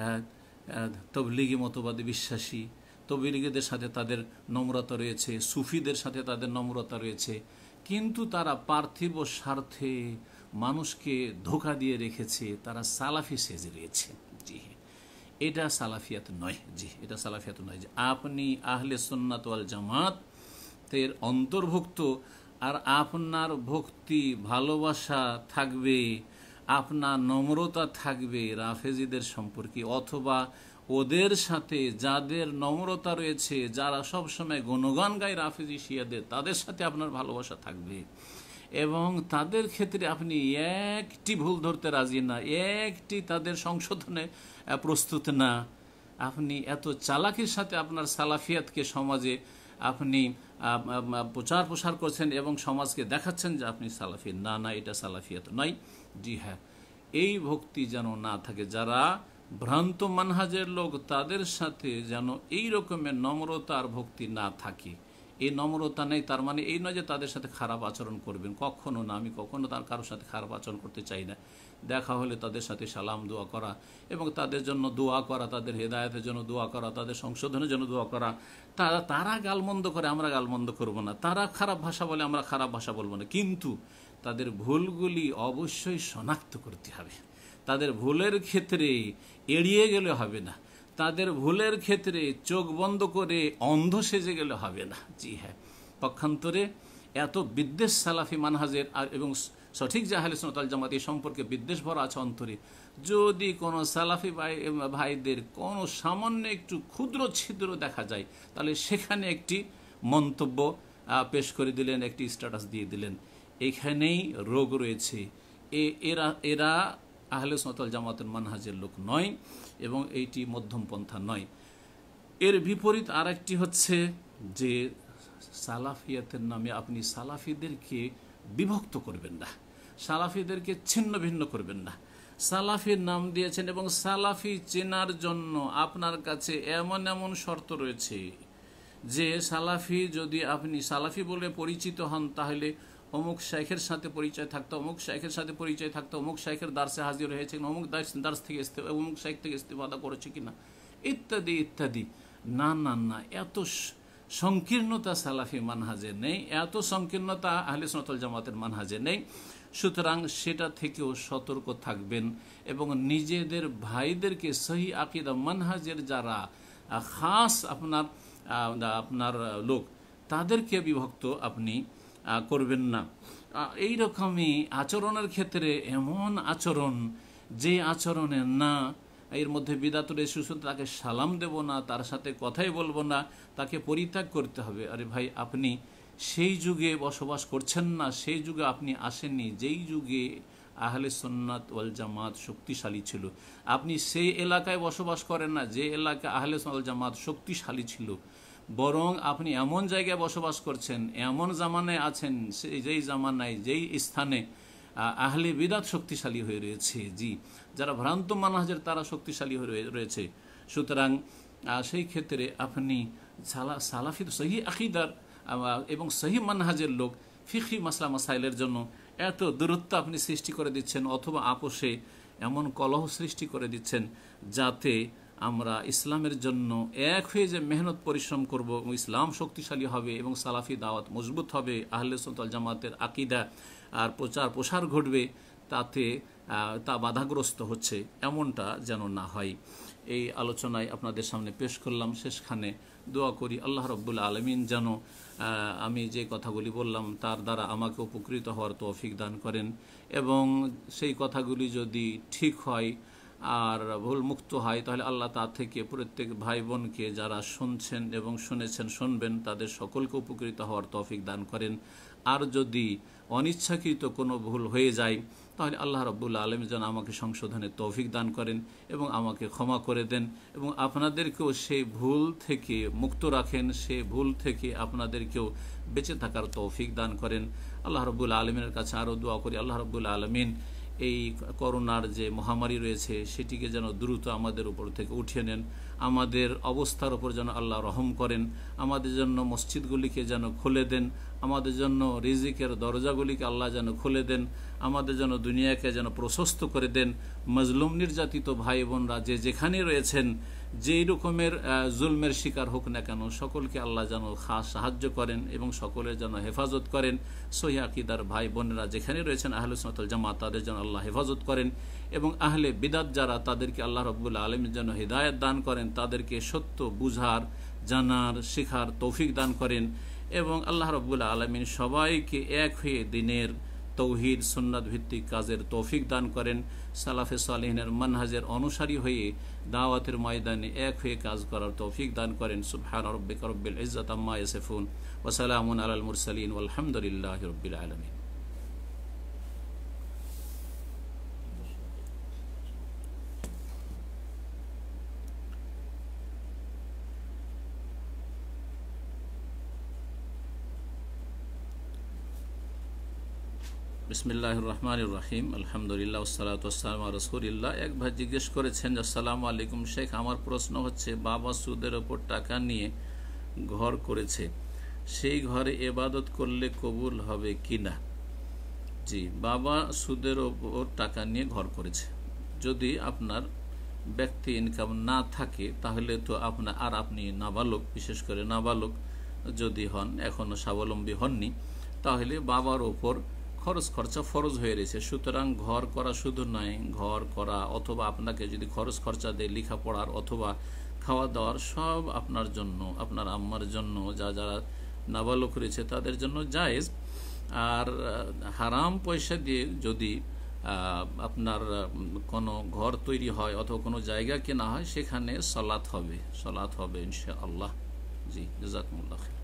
তবলিগি মতবাদে বিশ্বাসী। তবলিগীদের সাথে তাদের নম্রতা রয়েছে, সুফিদের সাথে তাদের নম্রতা রয়েছে, কিন্তু তারা পার্থিব স্বার্থে মানুষকে ধোঁকা দিয়ে রেখেছে, তারা সালাফি সেজে রয়েছে। জি, এটা সালাফিয়াত নয়। জি, এটা সালাফিয়াত নয় যে আপনি আহলে সুন্নাত ওয়াল জামাতের অন্তর্ভুক্ত, আর আপনার ভক্তি ভালোবাসা থাকবে, আপনার নম্রতা থাকবে রাফেজিদের সম্পর্কে, অথবা ওদের সাথে যাদের নম্রতা রয়েছে, যারা সবসময় গুণগান গায় রাফেজি শিয়াদের, তাদের সাথে আপনার ভালোবাসা থাকবে, এবং তাদের ক্ষেত্রে আপনি একটি ভুল ধরতে রাজি না, একটি তাদের সংশোধনে প্রস্তুত না। আপনি এত চালাকির সাথে আপনার সালাফিয়াতকে সমাজে আপনি প্রচার প্রসার করছেন এবং সমাজকে দেখাচ্ছেন যে আপনি সালাফি। না, এটা সালাফিয়াত নয়। জি হ্যাঁ, এই ভক্তি যেন না থাকে। যারা ভ্রান্ত মানহাজের লোক, তাদের সাথে যেন এই রকমের নম্রতা আর ভক্তি না থাকে। এই নম্রতা নেই তার মানে এই নয় যে তাদের সাথে খারাপ আচরণ করবেন, কখনো না। আমি কখনো তার কারোর সাথে খারাপ আচরণ করতে চাই না। দেখা হলে তাদের সাথে সালাম দোয়া করা এবং তাদের জন্য দোয়া করা, তাদের হেদায়েতের জন্য দোয়া করা, তাদের সংশোধনের জন্য দোয়া করা। তারা গালমন্দ করে, আমরা গালমন্দ করব না। তারা খারাপ ভাষা বলে, আমরা খারাপ ভাষা বলবো না। কিন্তু তাদের ভুলগুলি অবশ্যই শনাক্ত করতে হবে। তাদের ভুলের ক্ষেত্রে এড়িয়ে গেলে হবে না, তাদের ভুলের ক্ষেত্রে চোখ বন্ধ করে অন্ধ সেজে গেলে হবে না। জি হ্যাঁ, পক্ষান্তরে এত বিদ্বেষ সালাফি মানহাজের এবং সঠিক যে আহলে সুন্নাত ওয়াল জামাত, এই সম্পর্কে বিদ্বেষ ভরা আছে অন্তরে। যদি কোনো সালাফি ভাইদের কোনো সামান্য একটু ক্ষুদ্র ছিদ্র দেখা যায়, তাহলে সেখানে একটি মন্তব্য পেশ করে দিলেন, একটি স্ট্যাটাস দিয়ে দিলেন। এখানেই রোগ রয়েছে। এরা আহলে সুন্নাত ওয়াল জামাতের মানহাজের লোক নয় এবং এইটি মধ্যম পন্থা নয়। এর বিপরীত আরেকটি হচ্ছে যে সালাফিয়াতের নামে আপনি সালাফিদেরকে বিভক্ত করবেন না, সালাফিদেরকে ছিন্ন ভিন্ন করবেন না। সালাফির নাম দিয়েছেন এবং সালাফি চেনার জন্য আপনার কাছে এমন এমন শর্ত রয়েছে যে সালাফি, যদি আপনি সালাফি বলে পরিচিত হন, তাহলে অমুক শাইখের সাথে পরিচয় থাকতো, অমুক শাইখের সাথে পরিচয় থাকতো, অমুক শাইখের দার্সে হাজির হয়েছে কিনা, অমুক দার্স থেকে অমুক শাইখ থেকে ইস্তেফাদা করেছে কিনা, ইত্যাদি ইত্যাদি। না না না, এত সংকীর্ণতা সালাফি মানহাজে নেই, এত সংকীর্ণতা আহলে সুন্নাত ওয়াল জামাতের মানহাজে নেই। সুতরাং সেটা থেকেও সতর্ক থাকবেন এবং নিজেদের ভাইদেরকে সহি আকিদা মানহাজের যারা খাস আপনার লোক, তাদেরকে বিভক্ত আপনি করবেন না। এই রকমই আচরণের ক্ষেত্রে এমন আচরণ, যে আচরণে না এর মধ্যে বিদাত রয়েছে, শুধু তাকে সালাম দেব না, তার সাথে কথাই বলবো না, তাকে পরিত্যাগ করতে হবে। আরে ভাই, আপনি সেই যুগে বসবাস করছেন না, সেই যুগে আপনি আসেননি যেই যুগে আহলে সুন্নাত ওয়াল জামাত শক্তিশালী ছিল। আপনি সেই এলাকায় বসবাস করেন না যে এলাকা আহলে সুন্নাত ওয়াল জামাত শক্তিশালী ছিল, বরং আপনি এমন জায়গায় বসবাস করছেন, এমন জামানায় আছেন, যেই জামানায় যেই স্থানে আহলে বিদাত শক্তিশালী হয়ে রয়েছে। জি, যারা ভ্রান্ত মানহাজের তারা শক্তিশালী হয়ে রয়েছে। সুতরাং সেই ক্ষেত্রে আপনি সালাফি সহি আকিদার এবং সহি মানহাজের লোক ফিকহি মাসলা মাসাইলের জন্য এত দূরত্ব আপনি সৃষ্টি করে দিচ্ছেন, অথবা আপোষে এমন কলহ সৃষ্টি করে দিচ্ছেন, যাতে আমরা ইসলামের জন্য এক হয়ে যে মেহনত পরিশ্রম করব, ইসলাম শক্তিশালী হবে এবং সালাফি দাওয়াত মজবুত হবে, আহলে সুন্নাত ওয়াল জামাতের আকিদা আর প্রসার ঘটবে, তাতে তা বাধাগ্রস্ত হচ্ছে, এমনটা যেন না হয়। এই আলোচনায় আপনাদের সামনে পেশ করলাম। শেষখানে দোয়া করি আল্লাহ রাব্বুল আলামিন যেন আমি যে কথাগুলি বললাম তার দ্বারা আমাকে উপকৃত হওয়ার তৌফিক দান করেন, এবং সেই কথাগুলি যদি ঠিক হয় আর ভুল মুক্ত হয়, তাহলে আল্লাহ তা থেকে প্রত্যেক ভাই বোনকে যারা শুনছেন এবং শুনেছেন শুনবেন তাদের সকলকে উপকৃত হওয়ার তৌফিক দান করেন। আর যদি অনিচ্ছাকৃত কোনো ভুল হয়ে যায়, তাহলে আল্লাহ রাব্বুল আলামিন যেন আমাকে সংশোধনের তৌফিক দান করেন এবং আমাকে ক্ষমা করে দেন, এবং আপনাদেরকেও সেই ভুল থেকে মুক্ত রাখেন, সেই ভুল থেকে আপনাদেরকেও বেঁচে থাকার তৌফিক দান করেন। আল্লাহ রাব্বুল আলামিনের কাছে আরও দোয়া করি, আল্লাহ রাব্বুল আলামিন এই করোনার যে মহামারী রয়েছে সেটিকে যেন দ্রুত আমাদের উপর থেকে উঠিয়ে নেন, আমাদের অবস্থার উপর যেন আল্লাহ রহম করেন, আমাদের জন্য মসজিদগুলিকে যেন খুলে দেন, আমাদের জন্য রিজিকের দরজাগুলিকে আল্লাহ যেন খুলে দেন, আমাদের জন্য দুনিয়াকে যেন প্রশস্ত করে দেন। মজলুম নির্যাতিত ভাই বোনরা যে যেখানে রয়েছেন, যেই রকমের জুলমের শিকার হোক না কেন, সকলকে আল্লাহ যেন খাস সাহায্য করেন এবং সকলের যেন হেফাজত করেন। সহিহ আকীদার ভাই বোনেরা যেখানে রয়েছেন আহলে সুন্নাত ওয়াল জামাত, তাদের যেন আল্লাহ হেফাজত করেন, এবং আহলে বিদাত যারা তাদেরকে আল্লাহ রাব্বুল আলামিন যেন হিদায়াত দান করেন, তাদেরকে সত্য বুঝার, জানার, শেখার তৌফিক দান করেন, এবং আল্লাহ রাব্বুল আলামিন সবাইকে এক হয়ে দিনের তৌহিদ সুন্নাত ভিত্তিক কাজের তৌফিক দান করেন, সালাফে সালেহিনের মানহাজের অনুসারী হয়ে দাওয়াতের ময়দানে এক হয়ে কাজ করার তৌফিক দান করেন। সুবহান রাব্বিকা রব্বিল ইজ্জাতি আম্মা ইয়াসিফুন ওয়া সালামুন আলাল মুরসালিন ওয়ালহামদুলিল্লাহি রাব্বিল আলামিন। বিসমিল্লাহির রহমানির রহিম, আলহামদুলিল্লাহ ওয়াসসালাতু ওয়াসসালামু আলা রাসূলিল্লাহ। এক ভাই জিজ্ঞেস করেছেন, আসসালামু আলাইকুম শেখ, আমার প্রশ্ন হচ্ছে বাবা সুদের ওপর টাকা নিয়ে ঘর করেছে, সেই ঘরে ইবাদত করলে কবুল হবে কিনা? জি, বাবা সুদের ওপর টাকা নিয়ে ঘর করেছে, যদি আপনার ব্যক্তি ইনকাম না থাকে তাহলে তো আপনি নাবালক, বিশেষ করে নাবালক যদি হন, এখনো স্বাবলম্বী হননি, তাহলে বাবার ওপর খরচ খরচা ফরজ হয়ে রয়েছে। সুতরাং ঘর করা শুধু নয়, ঘর করা অথবা আপনাকে যদি খরচ খরচা দেয় লেখাপড়ার অথবা খাওয়া দাওয়ার, সব আপনার জন্য, আপনার আম্মার জন্য, যারা নাবালক রয়েছে তাদের জন্য জায়েজ। আর হারাম পয়সা দিয়ে যদি আপনার কোনো ঘর তৈরি হয় অথবা কোনো জায়গা কেনা হয়, সেখানে সালাত হবে ইনশাআল্লাহ। জি, জাযাকুমুল্লাহ খাইর।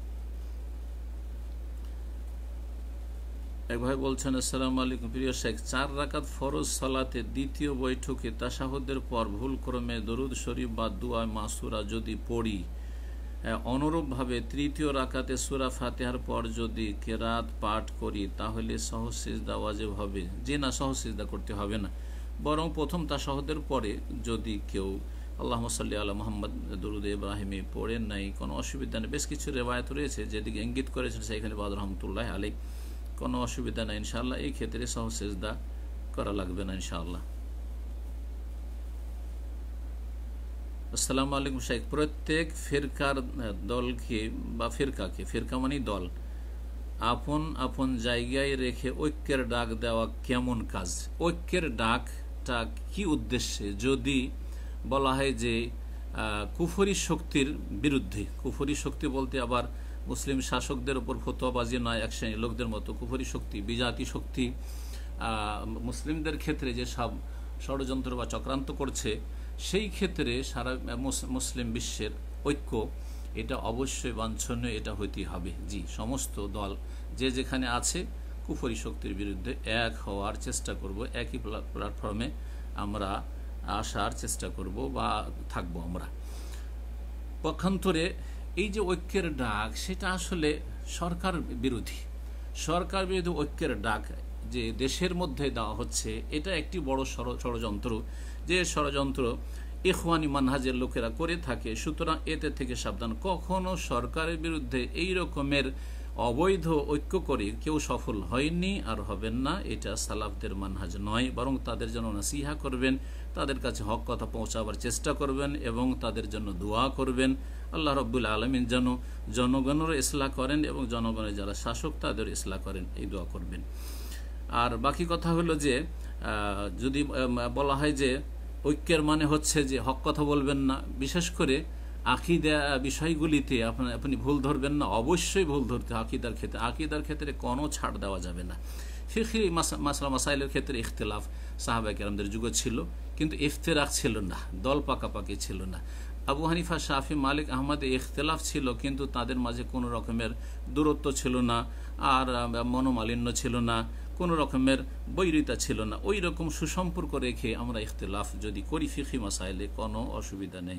এক ভাই বলছেন, আসসালামু আলাইকুম প্রিয় শেখ, 4 রাকাত ফরজ সালাতে দ্বিতীয় বৈঠকে তাশাহুদের পর ভুলক্রমে দরুদ শরীফ বা দুআ মাসুরা যদি পড়ি, অনুরূপভাবে তৃতীয় রাকাতে সূরা ফাতিহার পর যদি কেরাত পাঠ করি, তাহলে সহজ সিজদা ওয়াজিব হবে? জি না, সহজ সিজদা করতে হবে না, বরং প্রথম তাশাহুদের পরে যদি কেউ আল্লাহুম্মা সাল্লি আলা মুহাম্মদ দরুদ ইব্রাহিমে পড়েন নাই, কোনো অসুবিধা নেই। বেশ কিছু রিওয়ায়াত রয়েছে যেদিকে ইঙ্গিত করেছেন সেইখানে বাদ রহমতুল্লাহ আলাইহি, কোনো অসুবিধা নেই ইনশাআল্লাহ। এই ক্ষেত্রে সহসেজদা করা লাগবে না ইনশাআল্লাহ। আসসালামু আলাইকুম শেখ, প্রত্যেক ফিরকার দলকে বা ফিরকা মানে দল আপন আপন জায়গায় রেখে ঐক্যের ডাক দেওয়া কেমন কাজ? ঐক্যের ডাকটা কি উদ্দেশ্যে? যদি বলা হয় যে কুফরি শক্তির বিরুদ্ধে, কুফরি শক্তি বলতে আবার মুসলিম শাসকদের উপর ফতোয়াবাজি নয়, এক শ্রেণীর লোকদের মতো কুফরি শক্তি, বিজাতি শক্তি মুসলিমদের ক্ষেত্রে যে সব ষড়যন্ত্র বা চক্রান্ত করছে, সেই ক্ষেত্রে সারা মুসলিম বিশ্বের ঐক্য এটা অবশ্যই বাঞ্ছনীয়, এটা হইতেই হবে। জি, সমস্ত দল যে যেখানে আছে কুফরি শক্তির বিরুদ্ধে এক হওয়ার চেষ্টা করব, একই প্ল্যাটফর্মে আমরা আসার চেষ্টা করব বা থাকবো আমরা। পক্ষান্তরে এই যে ঐক্যের ডাক, সেটা আসলে সরকার বিরোধী ঐক্যের ডাক যে দেশের মধ্যে দেওয়া হচ্ছে, এটা একটি বড় ষড়যন্ত্র, যে ষড়যন্ত্র ইখওয়ানি মানহাজের লোকেরা করে থাকে। সুতরাং এতে থেকে সাবধান। কখনো সরকারের বিরুদ্ধে এই রকমের অবৈধ ঐক্য করে কেউ সফল হয়নি আর হবেন না। এটা সালাফদের মানহাজ নয়, বরং তাদের জন্য নাসিহা করবেন, তাদের কাছে হক কথা পৌঁছাবার চেষ্টা করবেন এবং তাদের জন্য দোয়া করবেন। আল্লাহ রাব্বুল আলামিন যেন জনগণের ইসলাহ করেন এবং জনগণের যারা শাসক তাদের ইসলাহ করেন, এই দোয়া করবেন। আর বাকি কথা হলো যে যদি বলা হয় যে ঐক্যের মানে হচ্ছে যে হক কথা বলবেন না, বিশেষ করে আকিদা বিষয়গুলিতে আপনি ভুল ধরবেন না, অবশ্যই ভুল ধরতে। আকিদার ক্ষেত্রে কোনো ছাড় দেওয়া যাবে না। ফিকহি মাসলা মাসাইলের ক্ষেত্রে ইখতিলাফ সাহাবায়ে কেরামদের যুগে ছিল, কিন্তু ইফতিরাক ছিল না, দল পাকাপাকি ছিল না। আবু হানিফা, শাফি, মালিক, আহমদ ইখতিলাফ ছিল, কিন্তু তাদের মাঝে কোনো রকমের দূরত্ব ছিল না, আর মনোমালিন্য ছিল না, কোনো রকমের বৈরিতা ছিল না। ওই রকম সুসম্পর্ক রেখে আমরা ইখতিলাফ যদি করি ফিকহি মাসাইলে কোনো অসুবিধা নেই।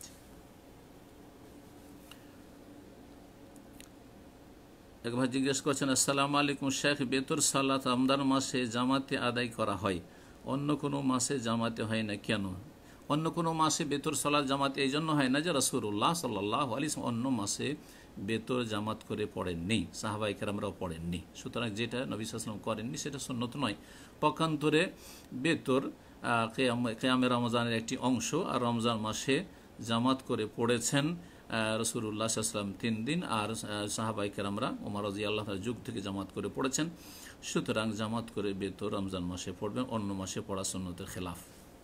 একবার জিজ্ঞেস করছেন, আসসালামু আলাইকুম শেখ, বেতর সালাত রমজান মাসে জামাতে আদায় করা হয়, অন্য কোনো মাসে জামাতে হয় না কেন? অন্য কোনো মাসে বেতর সালাত জামাতে এই জন্য হয় না যে রাসূলুল্লাহ সাল্লাল্লাহু আলাইহি ওয়াসাল্লাম অন্য মাসে বেতর জামাত করে পড়েননি, সাহাবায়ে কেরামরাও পড়েননি। সুতরাং যেটা নবী সাল্লাল্লাহু আলাইহি ওয়াসাল্লাম করেননি সেটা সুন্নত নয়। পক্ষান্তরে বেতর কিয়ামে রমজানের একটি অংশ, আর রমজান মাসে জামাত করে পড়েছেন রাসূলুল্লাহ সাল্লাল্লাহু আলাইহি ওয়াসাল্লাম 3 দিন, আর সাহাবায়ে কেরামরা ওমর রাদিয়াল্লাহু তাআলা যুগ থেকে জামাত করে পড়েছেন। সুতরাং জামাত করে বেতর রমজান মাসে পড়বেন, অন্য মাসে পড়া সুন্নতের খেলাফ।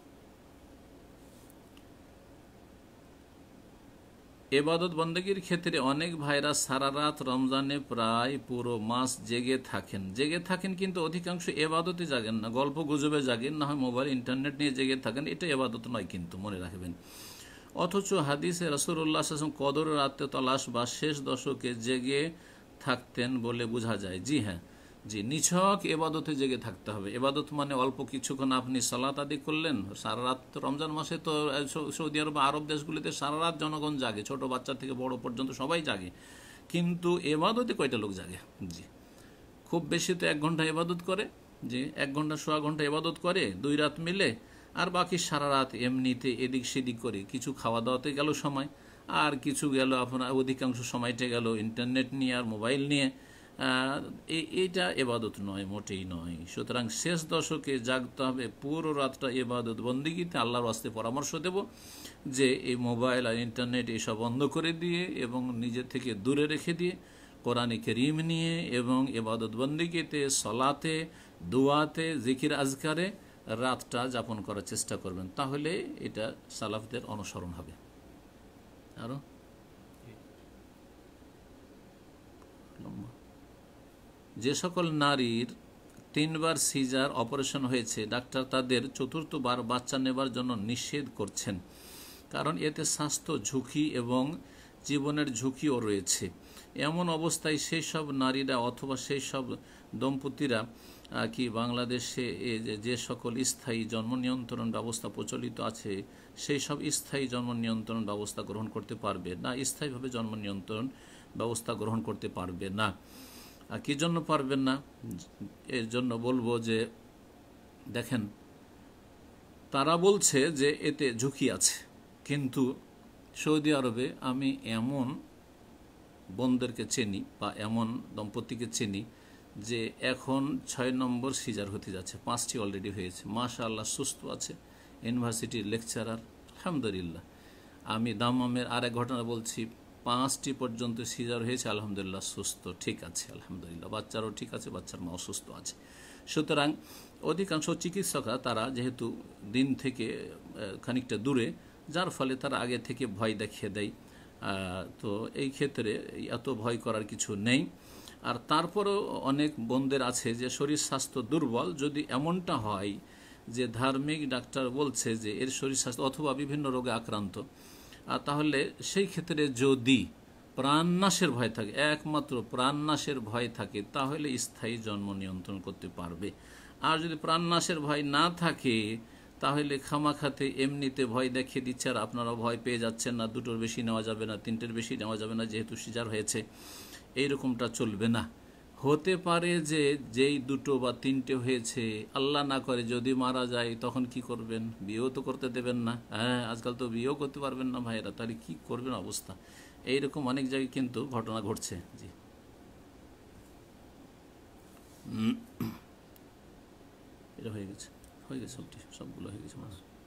ইবাদত বন্দেগীর ক্ষেত্রে অনেক ভাইরা সারা রাত রমজানে প্রায় পুরো মাস জেগে থাকেন, কিন্তু অধিকাংশ ইবাদতে জাগেন না, গল্প গুজবে জাগেন, না হয় মোবাইল ইন্টারনেট নিয়ে জেগে থাকেন। এটা ইবাদত নয়, কিন্তু মনে রাখবেন। অথচ হাদিসে রাসূলুল্লাহ সাল্লাল্লাহু আলাইহি ওয়াসাল্লাম কদর রাতে তালাশ বা শেষ দশকে জেগে থাকতেন বলে বোঝা যায়। জি হ্যাঁ, জি, নিছক এবাদতে জেগে থাকতে হবে। এবাদত মানে অল্প কিছুক্ষণ আপনি সালাত আদায় করলেন, সারা রাত। রমজান মাসে তো সৌদি আরব বা আরব দেশগুলিতে সারা রাত জনগণ জাগে, ছোট বাচ্চা থেকে বড় পর্যন্ত সবাই জাগে, কিন্তু এবাদতে কয়টা লোক জাগে? জি, খুব বেশি তো 1 ঘন্টা এবাদত করে, জি 1 ঘন্টা সোয়া ঘন্টা এবাদত করে 2 রাত মিলে, আর বাকি সারা রাত এমনিতে এদিক সেদিক করে, কিছু খাওয়া দাওয়াতে গেল সময়, আর কিছু গেল আপনার অধিকাংশ সময়টা গেল ইন্টারনেট নিয়ে আর মোবাইল নিয়ে। এইটা এবাদত নয়, মোটেই নয়। সুতরাং শেষ দশকে জাগতে হবে, পুরো রাতটা এবাদত বন্দেগীতে আল্লাহর ওয়াস্তে পরামর্শ দেব যে এই মোবাইল আর ইন্টারনেট এইসব বন্ধ করে দিয়ে এবং নিজের থেকে দূরে রেখে দিয়ে কোরআনে কারীম নিয়ে এবং এবাদত বন্দেগীতে, সলাতে, দোয়াতে, জিকির আজকারে রাতটা যাপন করার চেষ্টা করবেন। তাহলে এটা সালাফদের অনুসরণ হবে। আরো যে সকল নারীর 3 বার সিজার অপারেশন হয়েছে, ডাক্তার তাদের 4th বার বাচ্চা নেবার জন্য নিষেধ করছেন, কারণ এতে স্বাস্থ্য ঝুঁকি এবং জীবনের ঝুঁকিও রয়েছে। এমন অবস্থায় সেই সব নারীরা অথবা সেই সব দম্পতিরা কি বাংলাদেশে যে সকল স্থায়ী জন্ম নিয়ন্ত্রণ ব্যবস্থা প্রচলিত আছে সেই সব স্থায়ী জন্ম নিয়ন্ত্রণ ব্যবস্থা গ্রহণ করতে পারবে না? স্থায়ীভাবে জন্ম নিয়ন্ত্রণ ব্যবস্থা গ্রহণ করতে পারবে না। কি জন্য পারবেন না? এর জন্য বলবো যে দেখেন, তারা বলছে যে এতে ঝুঁকি আছে, কিন্তু সৌদি আরবে আমি এমন বোনদেরকে চিনি বা এমন দম্পতিকে চিনি যে এখন 6 নম্বর সিজার হতে যাচ্ছে, 5টি অলরেডি হয়েছে, মাশাআল্লাহ সুস্থ আছে, ইউনিভার্সিটির লেকচারার, আলহামদুলিল্লাহ। আমি দাম্মামের আরেক ঘটনা বলছি, 5টি পর্যন্ত সিজার হয়েছে, আলহামদুলিল্লাহ সুস্থ, ঠিক আছে, আলহামদুলিল্লাহ। বাচ্চারও ঠিক আছে, বাচ্চার মাও সুস্থ আছে। সুতরাং অধিকাংশ চিকিৎসকরা তারা যেহেতু দিন থেকে খানিকটা দূরে, যার ফলে তারা আগে থেকে ভয় দেখিয়ে দেয়। তো এই ক্ষেত্রে এত ভয় করার কিছু নেই। আর তারপরেও অনেক বোনদের আছে যে শরীর স্বাস্থ্য দুর্বল, যদি এমনটা হয় যে ধার্মিক ডাক্তার বলছে যে এর শরীর স্বাস্থ্য অথবা বিভিন্ন রোগে আক্রান্ত, তাহলে সেই ক্ষেত্রে যদি প্রাণনাশের ভয় থাকে, একমাত্র প্রাণনাশের ভয় থাকে, তাহলে স্থায়ী জন্ম নিয়ন্ত্রণ করতে পারবে। আর যদি প্রাণনাশের ভয় না থাকে, তাহলে খামাখাতে এমনিতে ভয় দেখিয়ে দিচ্ছে, আর আপনারা ভয় পেয়ে যাচ্ছেন না, 2টোর বেশি নেওয়া যাবে না, 3টের বেশি নেওয়া যাবে না, যেহেতু সিজার হয়েছে, এইরকমটা চলবে না। হতে পারে যে যেই 2টো বা 3টে হয়েছে, আল্লাহ না করে যদি মারা যায়, তখন কি করবেন? বিয়েও তো করতে দেবেন না। হ্যাঁ, আজকাল তো বিয়েও করতে পারবেন না ভাইয়েরা, তাহলে কি করবেন অবস্থা? এইরকম অনেক জায়গায় কিন্তু ঘটনা ঘটছে। জি, এটা হয়ে গেছে, সবগুলো হয়ে গেছে।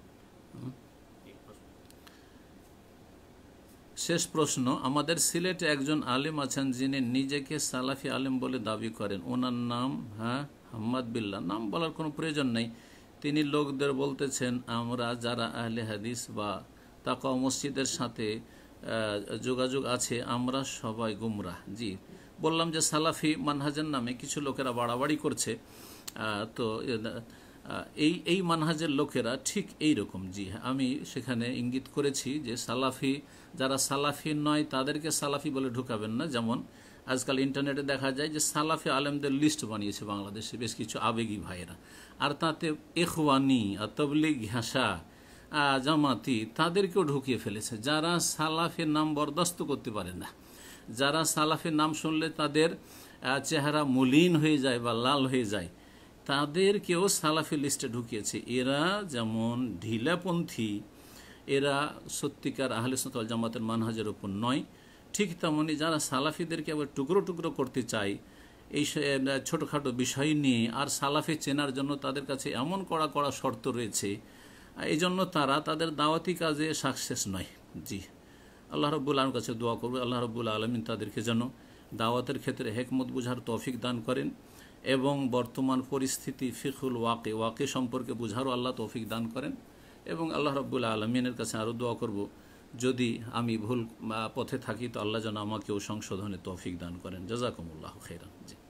শেষ প্রশ্ন, আমাদের সিলেটে একজন আলেম আছেন যিনি নিজেকে সালাফি আলেম বলে দাবি করেন, ওনার নাম হাম্মাদ বিল্লাহ। নাম বলার কোনো প্রয়োজন নেই। তিনি লোকদের বলতেছেন, আমরা যারা আহলে হাদিস বা তাকওয়া মসজিদের সাথে যোগাযোগ আছে, আমরা সবাই গুমরাহ। জি, বললাম যে সালাফি মানহাজের নামে কিছু লোকেরা বাড়াবাড়ি করছে। তো এই মানহাজের লোকেরা ঠিক এই রকম। জি, আমি সেখানে ইঙ্গিত করেছি যে সালাফি, যারা সালাফি নয় তাদেরকে সালাফি বলে ঢুকাবেন না। যেমন আজকাল ইন্টারনেটে দেখা যায় যে সালাফি আলেমদের লিস্ট বানিয়েছে বাংলাদেশে বেশ কিছু আবেগী ভাইয়েরা, আর তাতে ইখওয়ানি আর তবলিগ হাসা জামাতি তাদেরকেও ঢুকিয়ে ফেলেছে, যারা সালাফির নাম বরদাস্ত করতে পারে না, যারা সালাফির নাম শুনলে তাদের চেহারা মলিন হয়ে যায় বা লাল হয়ে যায়, তাদেরকেও সালাফি লিস্টে ঢুকিয়েছে। এরা যেমন ঢিলাপন্থী, এরা সত্যিকার আহলে সুন্নাত ওয়াল জামাতের মানহাজের উপর নয়, ঠিক তেমনি যারা সালাফিদেরকে আবার টুকরো টুকরো করতে চায় এই ছোটোখাটো বিষয় নিয়ে, আর সালাফি চেনার জন্য তাদের কাছে এমন কড়া কড়া শর্ত রয়েছে, এই জন্য তারা তাদের দাওয়াতি কাজে সাকসেস নয়। জি, আল্লাহ রাব্বুল আলামিনের কাছে দোয়া করবে, আল্লাহ রাব্বুল আলামিন তাদেরকে যেন দাওয়াতের ক্ষেত্রে হিকমত বুঝার তৌফিক দান করেন, এবং বর্তমান পরিস্থিতি ফিকহুল ওয়াকি সম্পর্কে বুঝারও আল্লাহ তৌফিক দান করেন। এবং আল্লাহ রাব্বুল আলামিনের কাছে আরও দোয়া করব, যদি আমি ভুল পথে থাকি তো আল্লাহ যেন আমাকেও সংশোধনে তৌফিক দান করেন। জাযাকুমুল্লাহু খাইরান। জি।